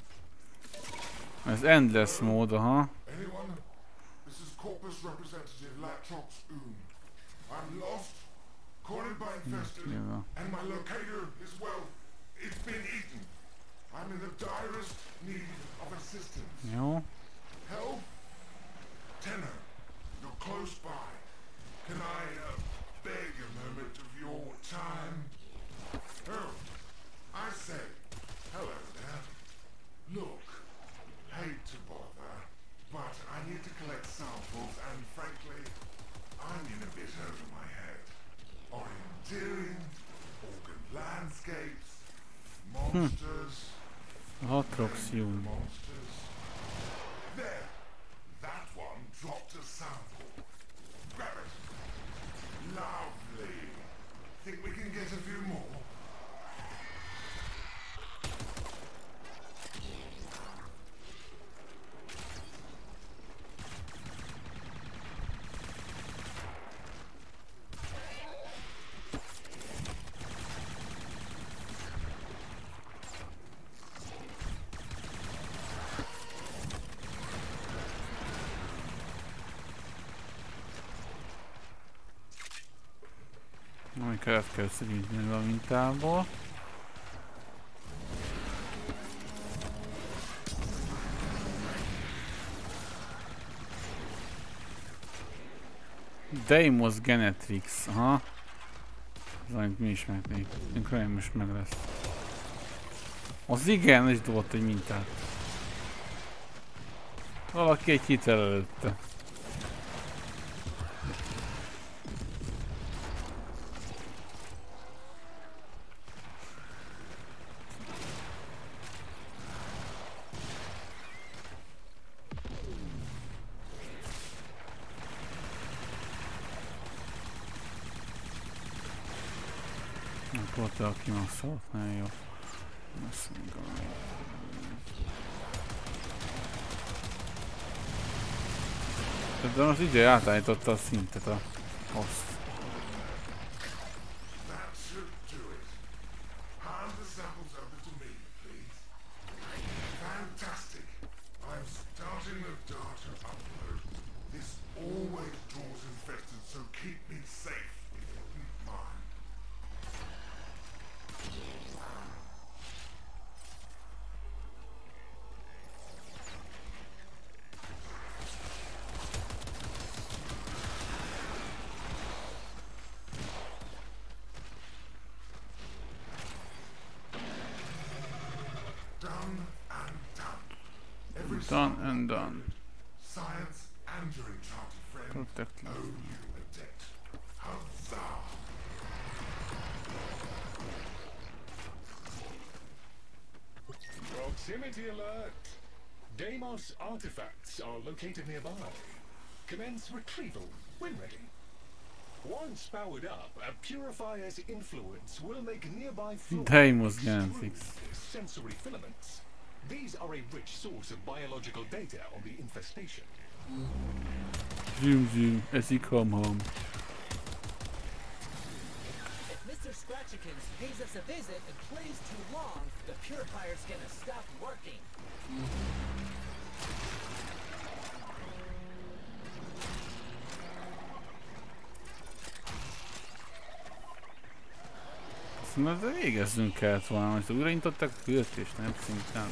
Ez endless mód, aha. Anyone? This is Corpus representative Latrox Oon. I'm lost, cornered by infested, and my locator is, well, it's been eaten. I'm in the direst need of assistance. Jó. Help? Tenor, you're close by. Can I beg a moment of your time? Oh, I say, hello there. Look, hate to bother, but I need to collect samples, and frankly, I'm in a bit over my head. Orienteering, organ landscapes, monsters. Latroxium. Monsters. There, that one dropped a sample. Grab it. Lovely. Think we can get a few more? Amiket kell összegyűjteni a mintából. Deimos Genetrix, aha. Ez amit mi ismernék. Én most meg lesz. Az igen, is dobott egy mintát. Valaki egy hitel előtte. Volt a kimaxolt, nagyon jó. De most ugye átállította a szintet a host. Done and done. Science and your enchanted friend Protect you. owe you a debt. Huzzah! Proximity alert! Deimos artifacts are located nearby. Commence retrieval when ready. Once powered up, a purifier's influence will make nearby flora Deimos extrude Genetrix. sensory filaments. These are a rich source of biological data on the infestation. Zoom zoom as he come home. If Mr. Scratchikins pays us a visit and plays too long, the purifier's gonna stop working. Szerintem végezzünk kellett volna, hogy újraintották a küldetést, nem szinten.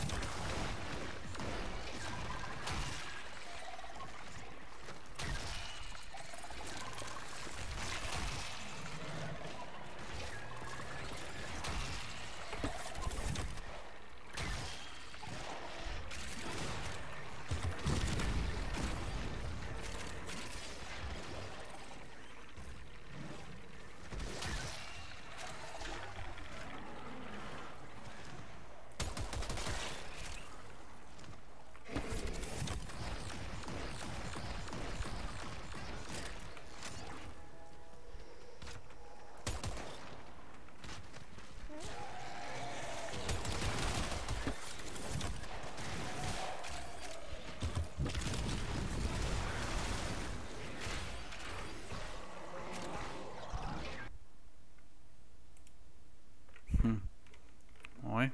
Oj.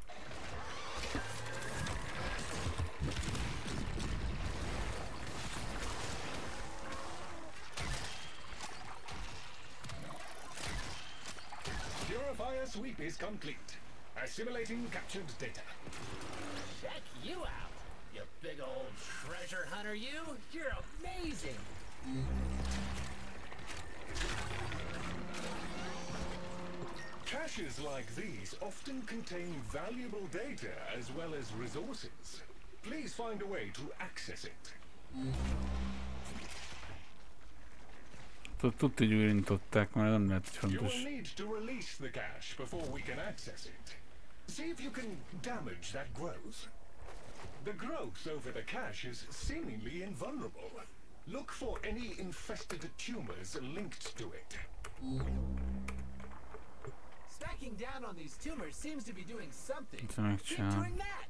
Purifier sweep is complete. Assimilating captured data. Check you out, you big old treasure hunter, you! You're amazing! Caches like these often contain valuable data as well as resources. Please find a way to access it. Tutti újraintották, mert nem lehet You fontos. will need to release the cache before we can access it. See if you can damage that growth. The growth over the cache is seemingly invulnerable. Look for any infested tumors linked to it. Smacking down on these tumors seems to be doing something. Mit megcsinálom? Keep doing that!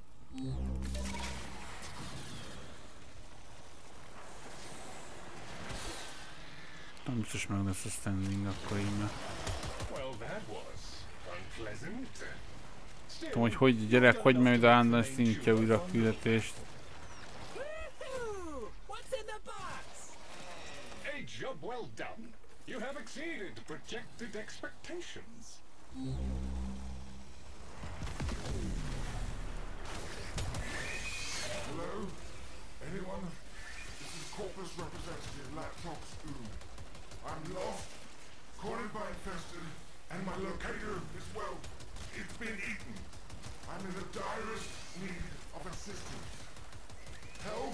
Nem biztos meg lesz a standing akkor így, mert... Well, that was unpleasant. Tudom, hogy gyerek, hogy majd állna szintje újra a küldetést. Woohoo! What's in the box? A job well done. You have exceeded projected expectations. Hello? Anyone? This is Corpus representative Laptops Oom. I'm lost, cornered by infested, and my locator is, well, it's been eaten. I'm in the direst need of assistance. Help?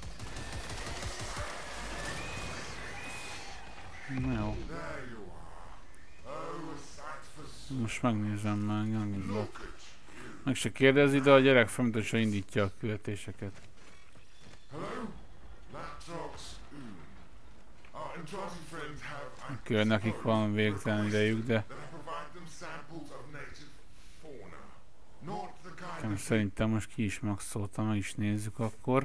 Jó. There you are. Oh, a sight for sore. Most megnézem már, nyomizok. Meg se kérdezi, de a gyerek folyamatosan indítja a küldetéseket. Hello? Laptops Oom. Our Entrasi friends have Akkor nekik van végtelen idejük, de that I provide them samples of native fauna. Not the kind of szerintem most ki is maxoltam, meg is nézzük akkor.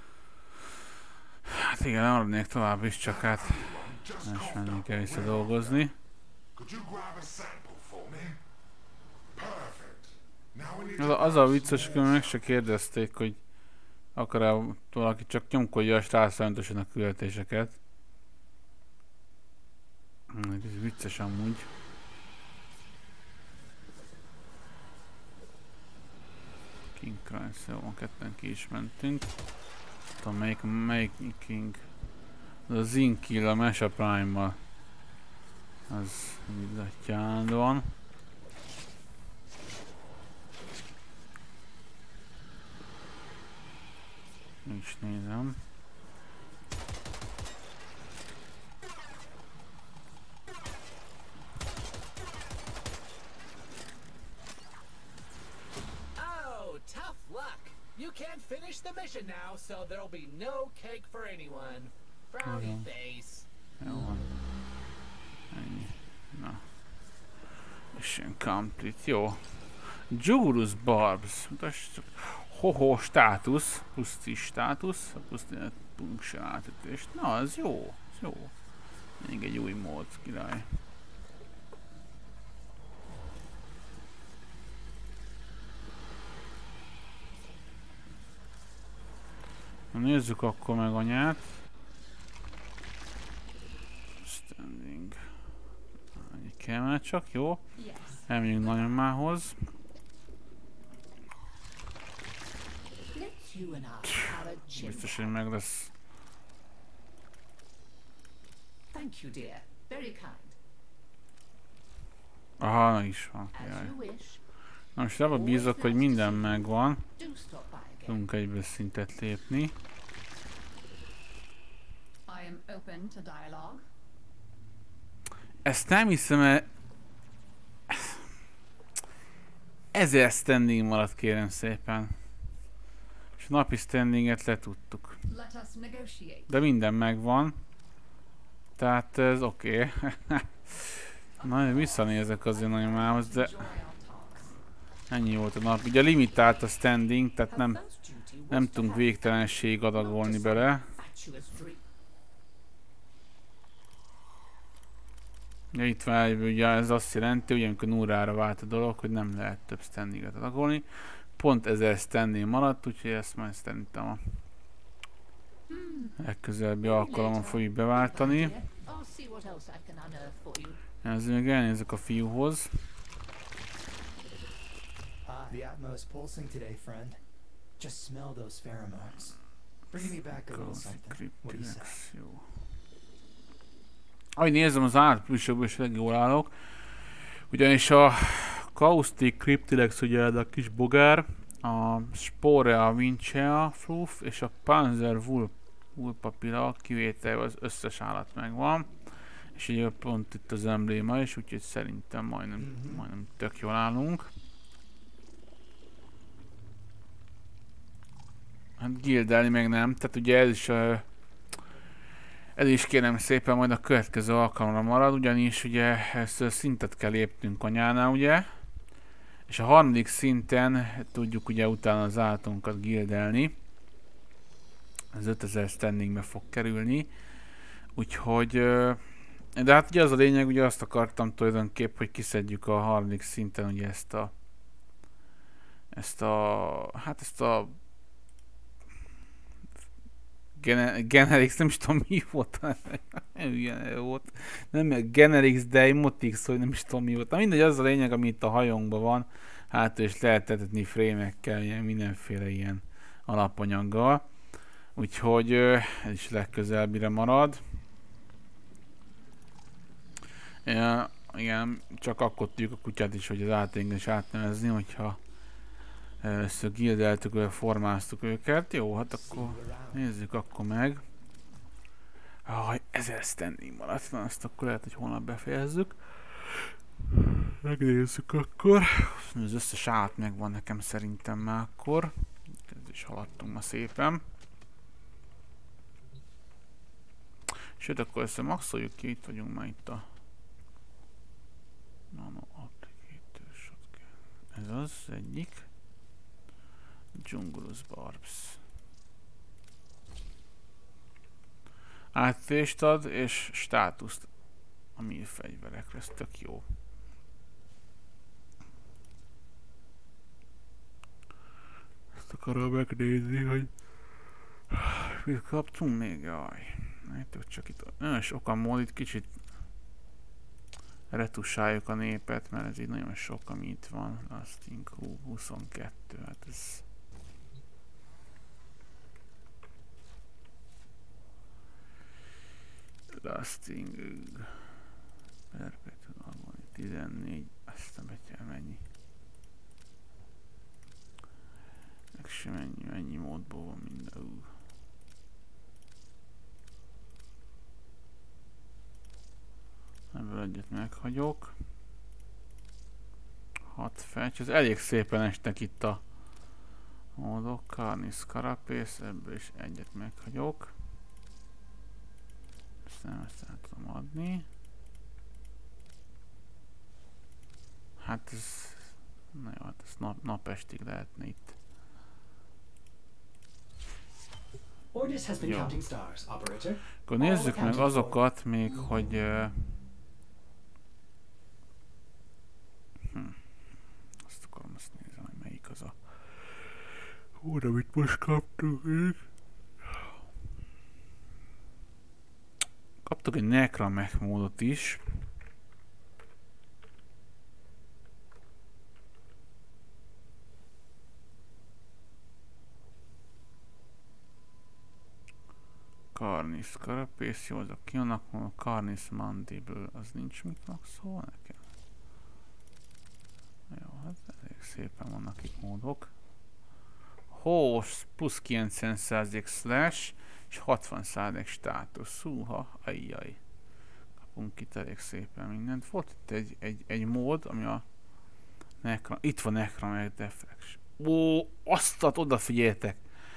Hát igen, nem maradnék tovább is, csak hát most menni kell visszadolgozni. Could you grab a sample for me? Perfect. Now we need Az a vicces, hogy meg se kérdezték, hogy akar-e valaki, csak nyomkodja a rászállítósan a küldetéseket. Ez vicces amúgy. King Crisis, jó, ketten ki is mentünk. Tudom, melyik King? Az a Zinkill a Mesha Prime-mal. Az illatja állandóan. Nincs nézem. Oh, tough luck. You can't finish the mission now, so there'll be no cake for anyone. Frowny face. Jó van. Ennyi. Na. Mission complete. Jó. Jurus Barbs. Mutasd csak. Hoho státusz. Plusz 10 státusz. Plusz 10 punction átütést. Na, ez jó. Ez jó. Még egy új mód, király. Na, nézzük akkor meg anyát. Standing. Annyi kell már csak, jó? Elmegyünk nagyomához. You and I are a gym. Biztos, hogy meg lesz. Thank you, dear. Very kind. Aha, meg is van. As Jaj. you wish. Na most abba bízok, hogy minden megvan. Do stop by again. Tudunk egyből szintet lépni. I am open to dialogue. Ezt nem hiszem, mert 1000 standing maradt, kérem szépen. És a napi standinget letudtuk. Let us negotiate. De minden megvan. Tehát ez oké. Na, visszanézek azért nagyomához, de Enjoy our talks. ennyi volt a nap. Ugye limitált a standing, tehát Her nem first duty was nem to tudunk have végtelenség adagolni bele. fatuous dream. Ja, itt van, ugye ez azt jelenti, hogy amikor nurára vált a dolog, hogy nem lehet több standinget adagolni. Pont 1000 standing maradt, úgyhogy ezt majd szerintem a legközelebbi alkalommal fogjuk beváltani. I'll see what else I can unearth for you. Ezzel még elnézek a fiúhoz. The Atmos pulsing today, friend. Just smell those pheromones. Bring me back a little something. What do you say? Cryptilex, jó. Ahogy nézem, az átplusokban is elég jól állok. Ugyanis a Caustic Cryptilex, ugye a kis bogár, a Sporea Vincea Fluff és a Panzer Vulpapilla kivételve az összes állat megvan. És ugye pont itt az embléma is, úgyhogy szerintem majdnem tök jól állunk. Hát guildelni meg nem, tehát ugye ez is kérem szépen majd a következő alkalomra marad, ugyanis ugye ezt szintet kell lépnünk anyánál, ugye? És a harmadik szinten tudjuk ugye utána az állatunkat guildelni. Ez 5000 standingbe fog kerülni. Úgyhogy... De hát ugye az a lényeg, ugye azt akartam tulajdonképp, hogy kiszedjük a harmadik szinten ugye ezt a Generix, nem is tudom mi volt. volt. Nem Generix, de Emotix, hogy nem is tudom mi volt. Na mindegy, az a lényeg, ami itt a hajónkban van. Hát és lehet tetetni frame-ekkel, ilyen mindenféle ilyen alapanyaggal. Úgyhogy ez is legközelebbre marad. Igen, csak akkor tudjuk a kutyát is, hogy az átényen is átnevezni, hogyha először guildeltük, formáztuk őket. Jó, hát akkor nézzük akkor meg. Aj, 1000 standing maradt, na azt akkor lehet, hogy holnap befejezzük. Megnézzük akkor. Az összes át megvan nekem szerintem már akkor. Ez is haladtunk ma szépen. Sőt, akkor maxoljuk ki, itt vagyunk már itt a Nano Applicator Shotgun. Ez az egyik. Jungulus Barbs. Áttést ad és státuszt a mi fegyverekre, ez tök jó. Ezt akarom megnézni, hogy mit kaptunk még? Jaj. Csak itt nagyon sokan mód, itt kicsit retusáljuk a népet, mert ez így nagyon sok, ami itt van. Lasting 22, hát ez... Lasting... Perpetual 14, aztán betyel mennyi. Meg sem mennyi módból van minden. Ebből egyet meghagyok. 6 fetch, ez elég szépen estek itt a módok. Carnis Carapace, ebből is egyet meghagyok. Ezt nem tudom adni. Hát ez... Na jó, hát ez napestig lehetne itt. Jó. Akkor nézzük meg azokat még, hogy... Azt akarom, azt nézem, hogy melyik az a... Hú, amit most kaptuk még. Kaptuk egy Necramech módot is. Carnis Carapace, jó, az a kiannak van, a Carnis Mandible, az nincs mit maxolva nekem. Jó, hát elég szépen vannak itt módok. Horse plusz 90% slash és 60% státusz. Húha, ajjaj. Kapunk itt elég szépen mindent. Volt itt egy mód, ami a itt van Necramech Deflection. Ó, aztat, odafigyeljetek!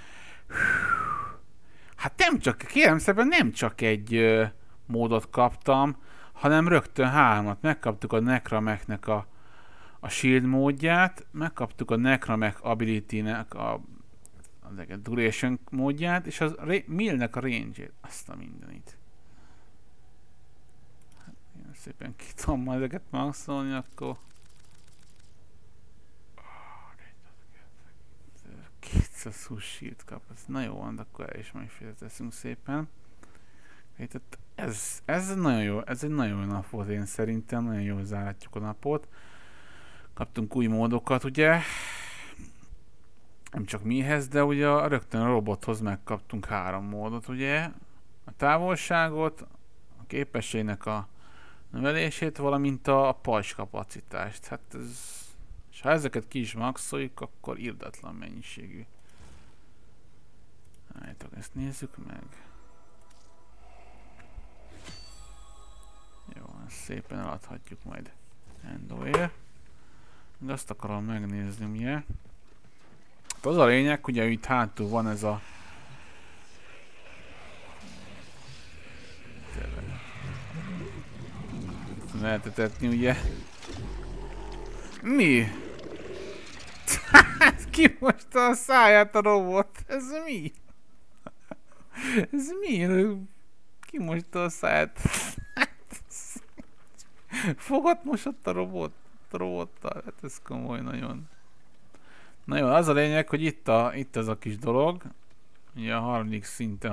Hát nem csak, kérem szépen, nem csak egy módot kaptam, hanem rögtön 3-at. Megkaptuk a Necramechnek a shield módját, megkaptuk a Necramech ability-nek a duration módját, és az Millnek a range-ét. Azt a mindenit. Hát, én szépen ki tudom majd ezeket maxolni, akkor... 220 shield kap, ez nagyon van, de akkor el is majd félreteszünk szépen. Ez nagyon jó, ez egy nagyon jó nap volt én szerintem, nagyon jól zárhatjuk a napot. Kaptunk új módokat, ugye? Nem csak mihez, de ugye rögtön a robothoz megkaptunk 3 módot, ugye? A távolságot, a képességnek a növelését, valamint a pajzs kapacitást. Hát ez... És ha ezeket ki is maxoljuk, akkor irdatlan mennyiségű. Állítok, ezt nézzük meg. Jó, ezt szépen eladhatjuk majd Endoér. De azt akarom megnézni, ugye? Az a lényeg, ugye itt hátul van ez a... Lehetetni, ugye? Mi? Ki mosta a száját a robot? Ez mi? Ez mi? Ki mosta a száját? Fogat mosott a robottal? Hát ez komoly nagyon. Na jó, az a lényeg, hogy itt az a kis dolog. ugye a harmadik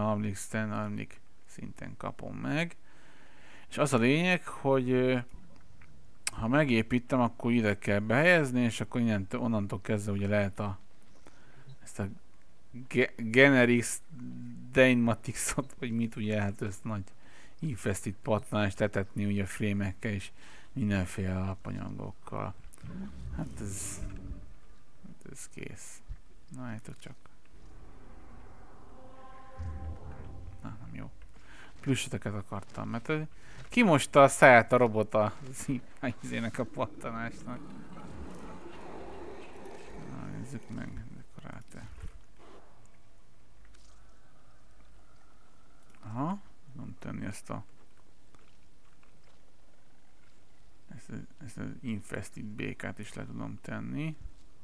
szinten kapom meg. És az a lényeg, hogy ha megépítem, akkor ide kell behelyezni, és akkor onnantól kezdve ugye lehet ezt a Generis Dynamaticsot, vagy mit ugye lehet ezt nagy infested patlanást etetni ugye a frémekkel és mindenféle alapanyagokkal. Hát ez kész. Na, hát csak. Na, nem jó. Plüsseteket akartam, mert kimosta a száját a robot a izének a pattanásnak. Na, nézzük meg, dekorátor. Aha, tudom tenni ezt az infested békát is le tudom tenni.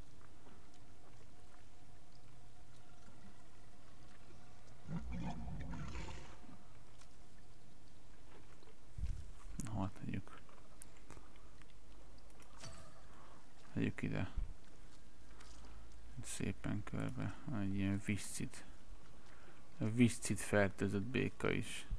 Hol tegyük? Tegyük ide. Szépen körbe. Egy ilyen viszcid fertőzött béka is.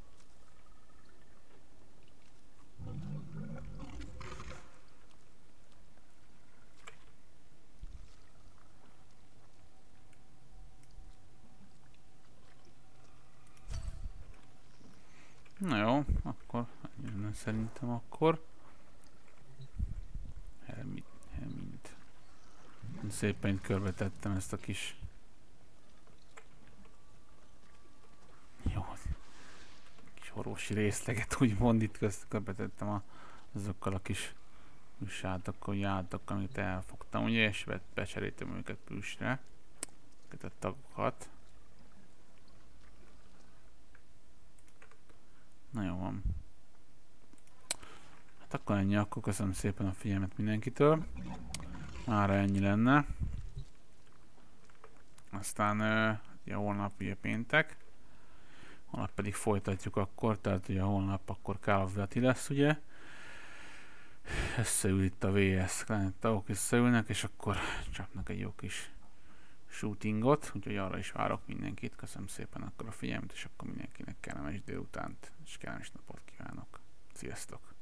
Na jó, akkor jönne szerintem akkor. Helmint. Szépen körbe tettem ezt a kis... Jó, kis orvosi részleget úgymond itt körbe tettem azokkal a kis sátokkal, játokkal, amit elfogtam, ugye, és becseréltem őket plüssre. Ezeket a tagokat. Na jó van. Hát akkor ennyi, akkor köszönöm szépen a figyelmet mindenkitől. Mára ennyi lenne. Aztán ugye holnap ugye péntek. Holnap pedig folytatjuk akkor, tehát ugye holnap akkor Call of Duty lesz ugye. Összeül itt a VS, tagok összeülnek, és akkor csapnak egy jó kis shootingot, úgyhogy arra is várok mindenkit. Köszönöm szépen akkor a figyelmet, és akkor mindenkinek kellemes délutánt és kellemes napot kívánok. Sziasztok!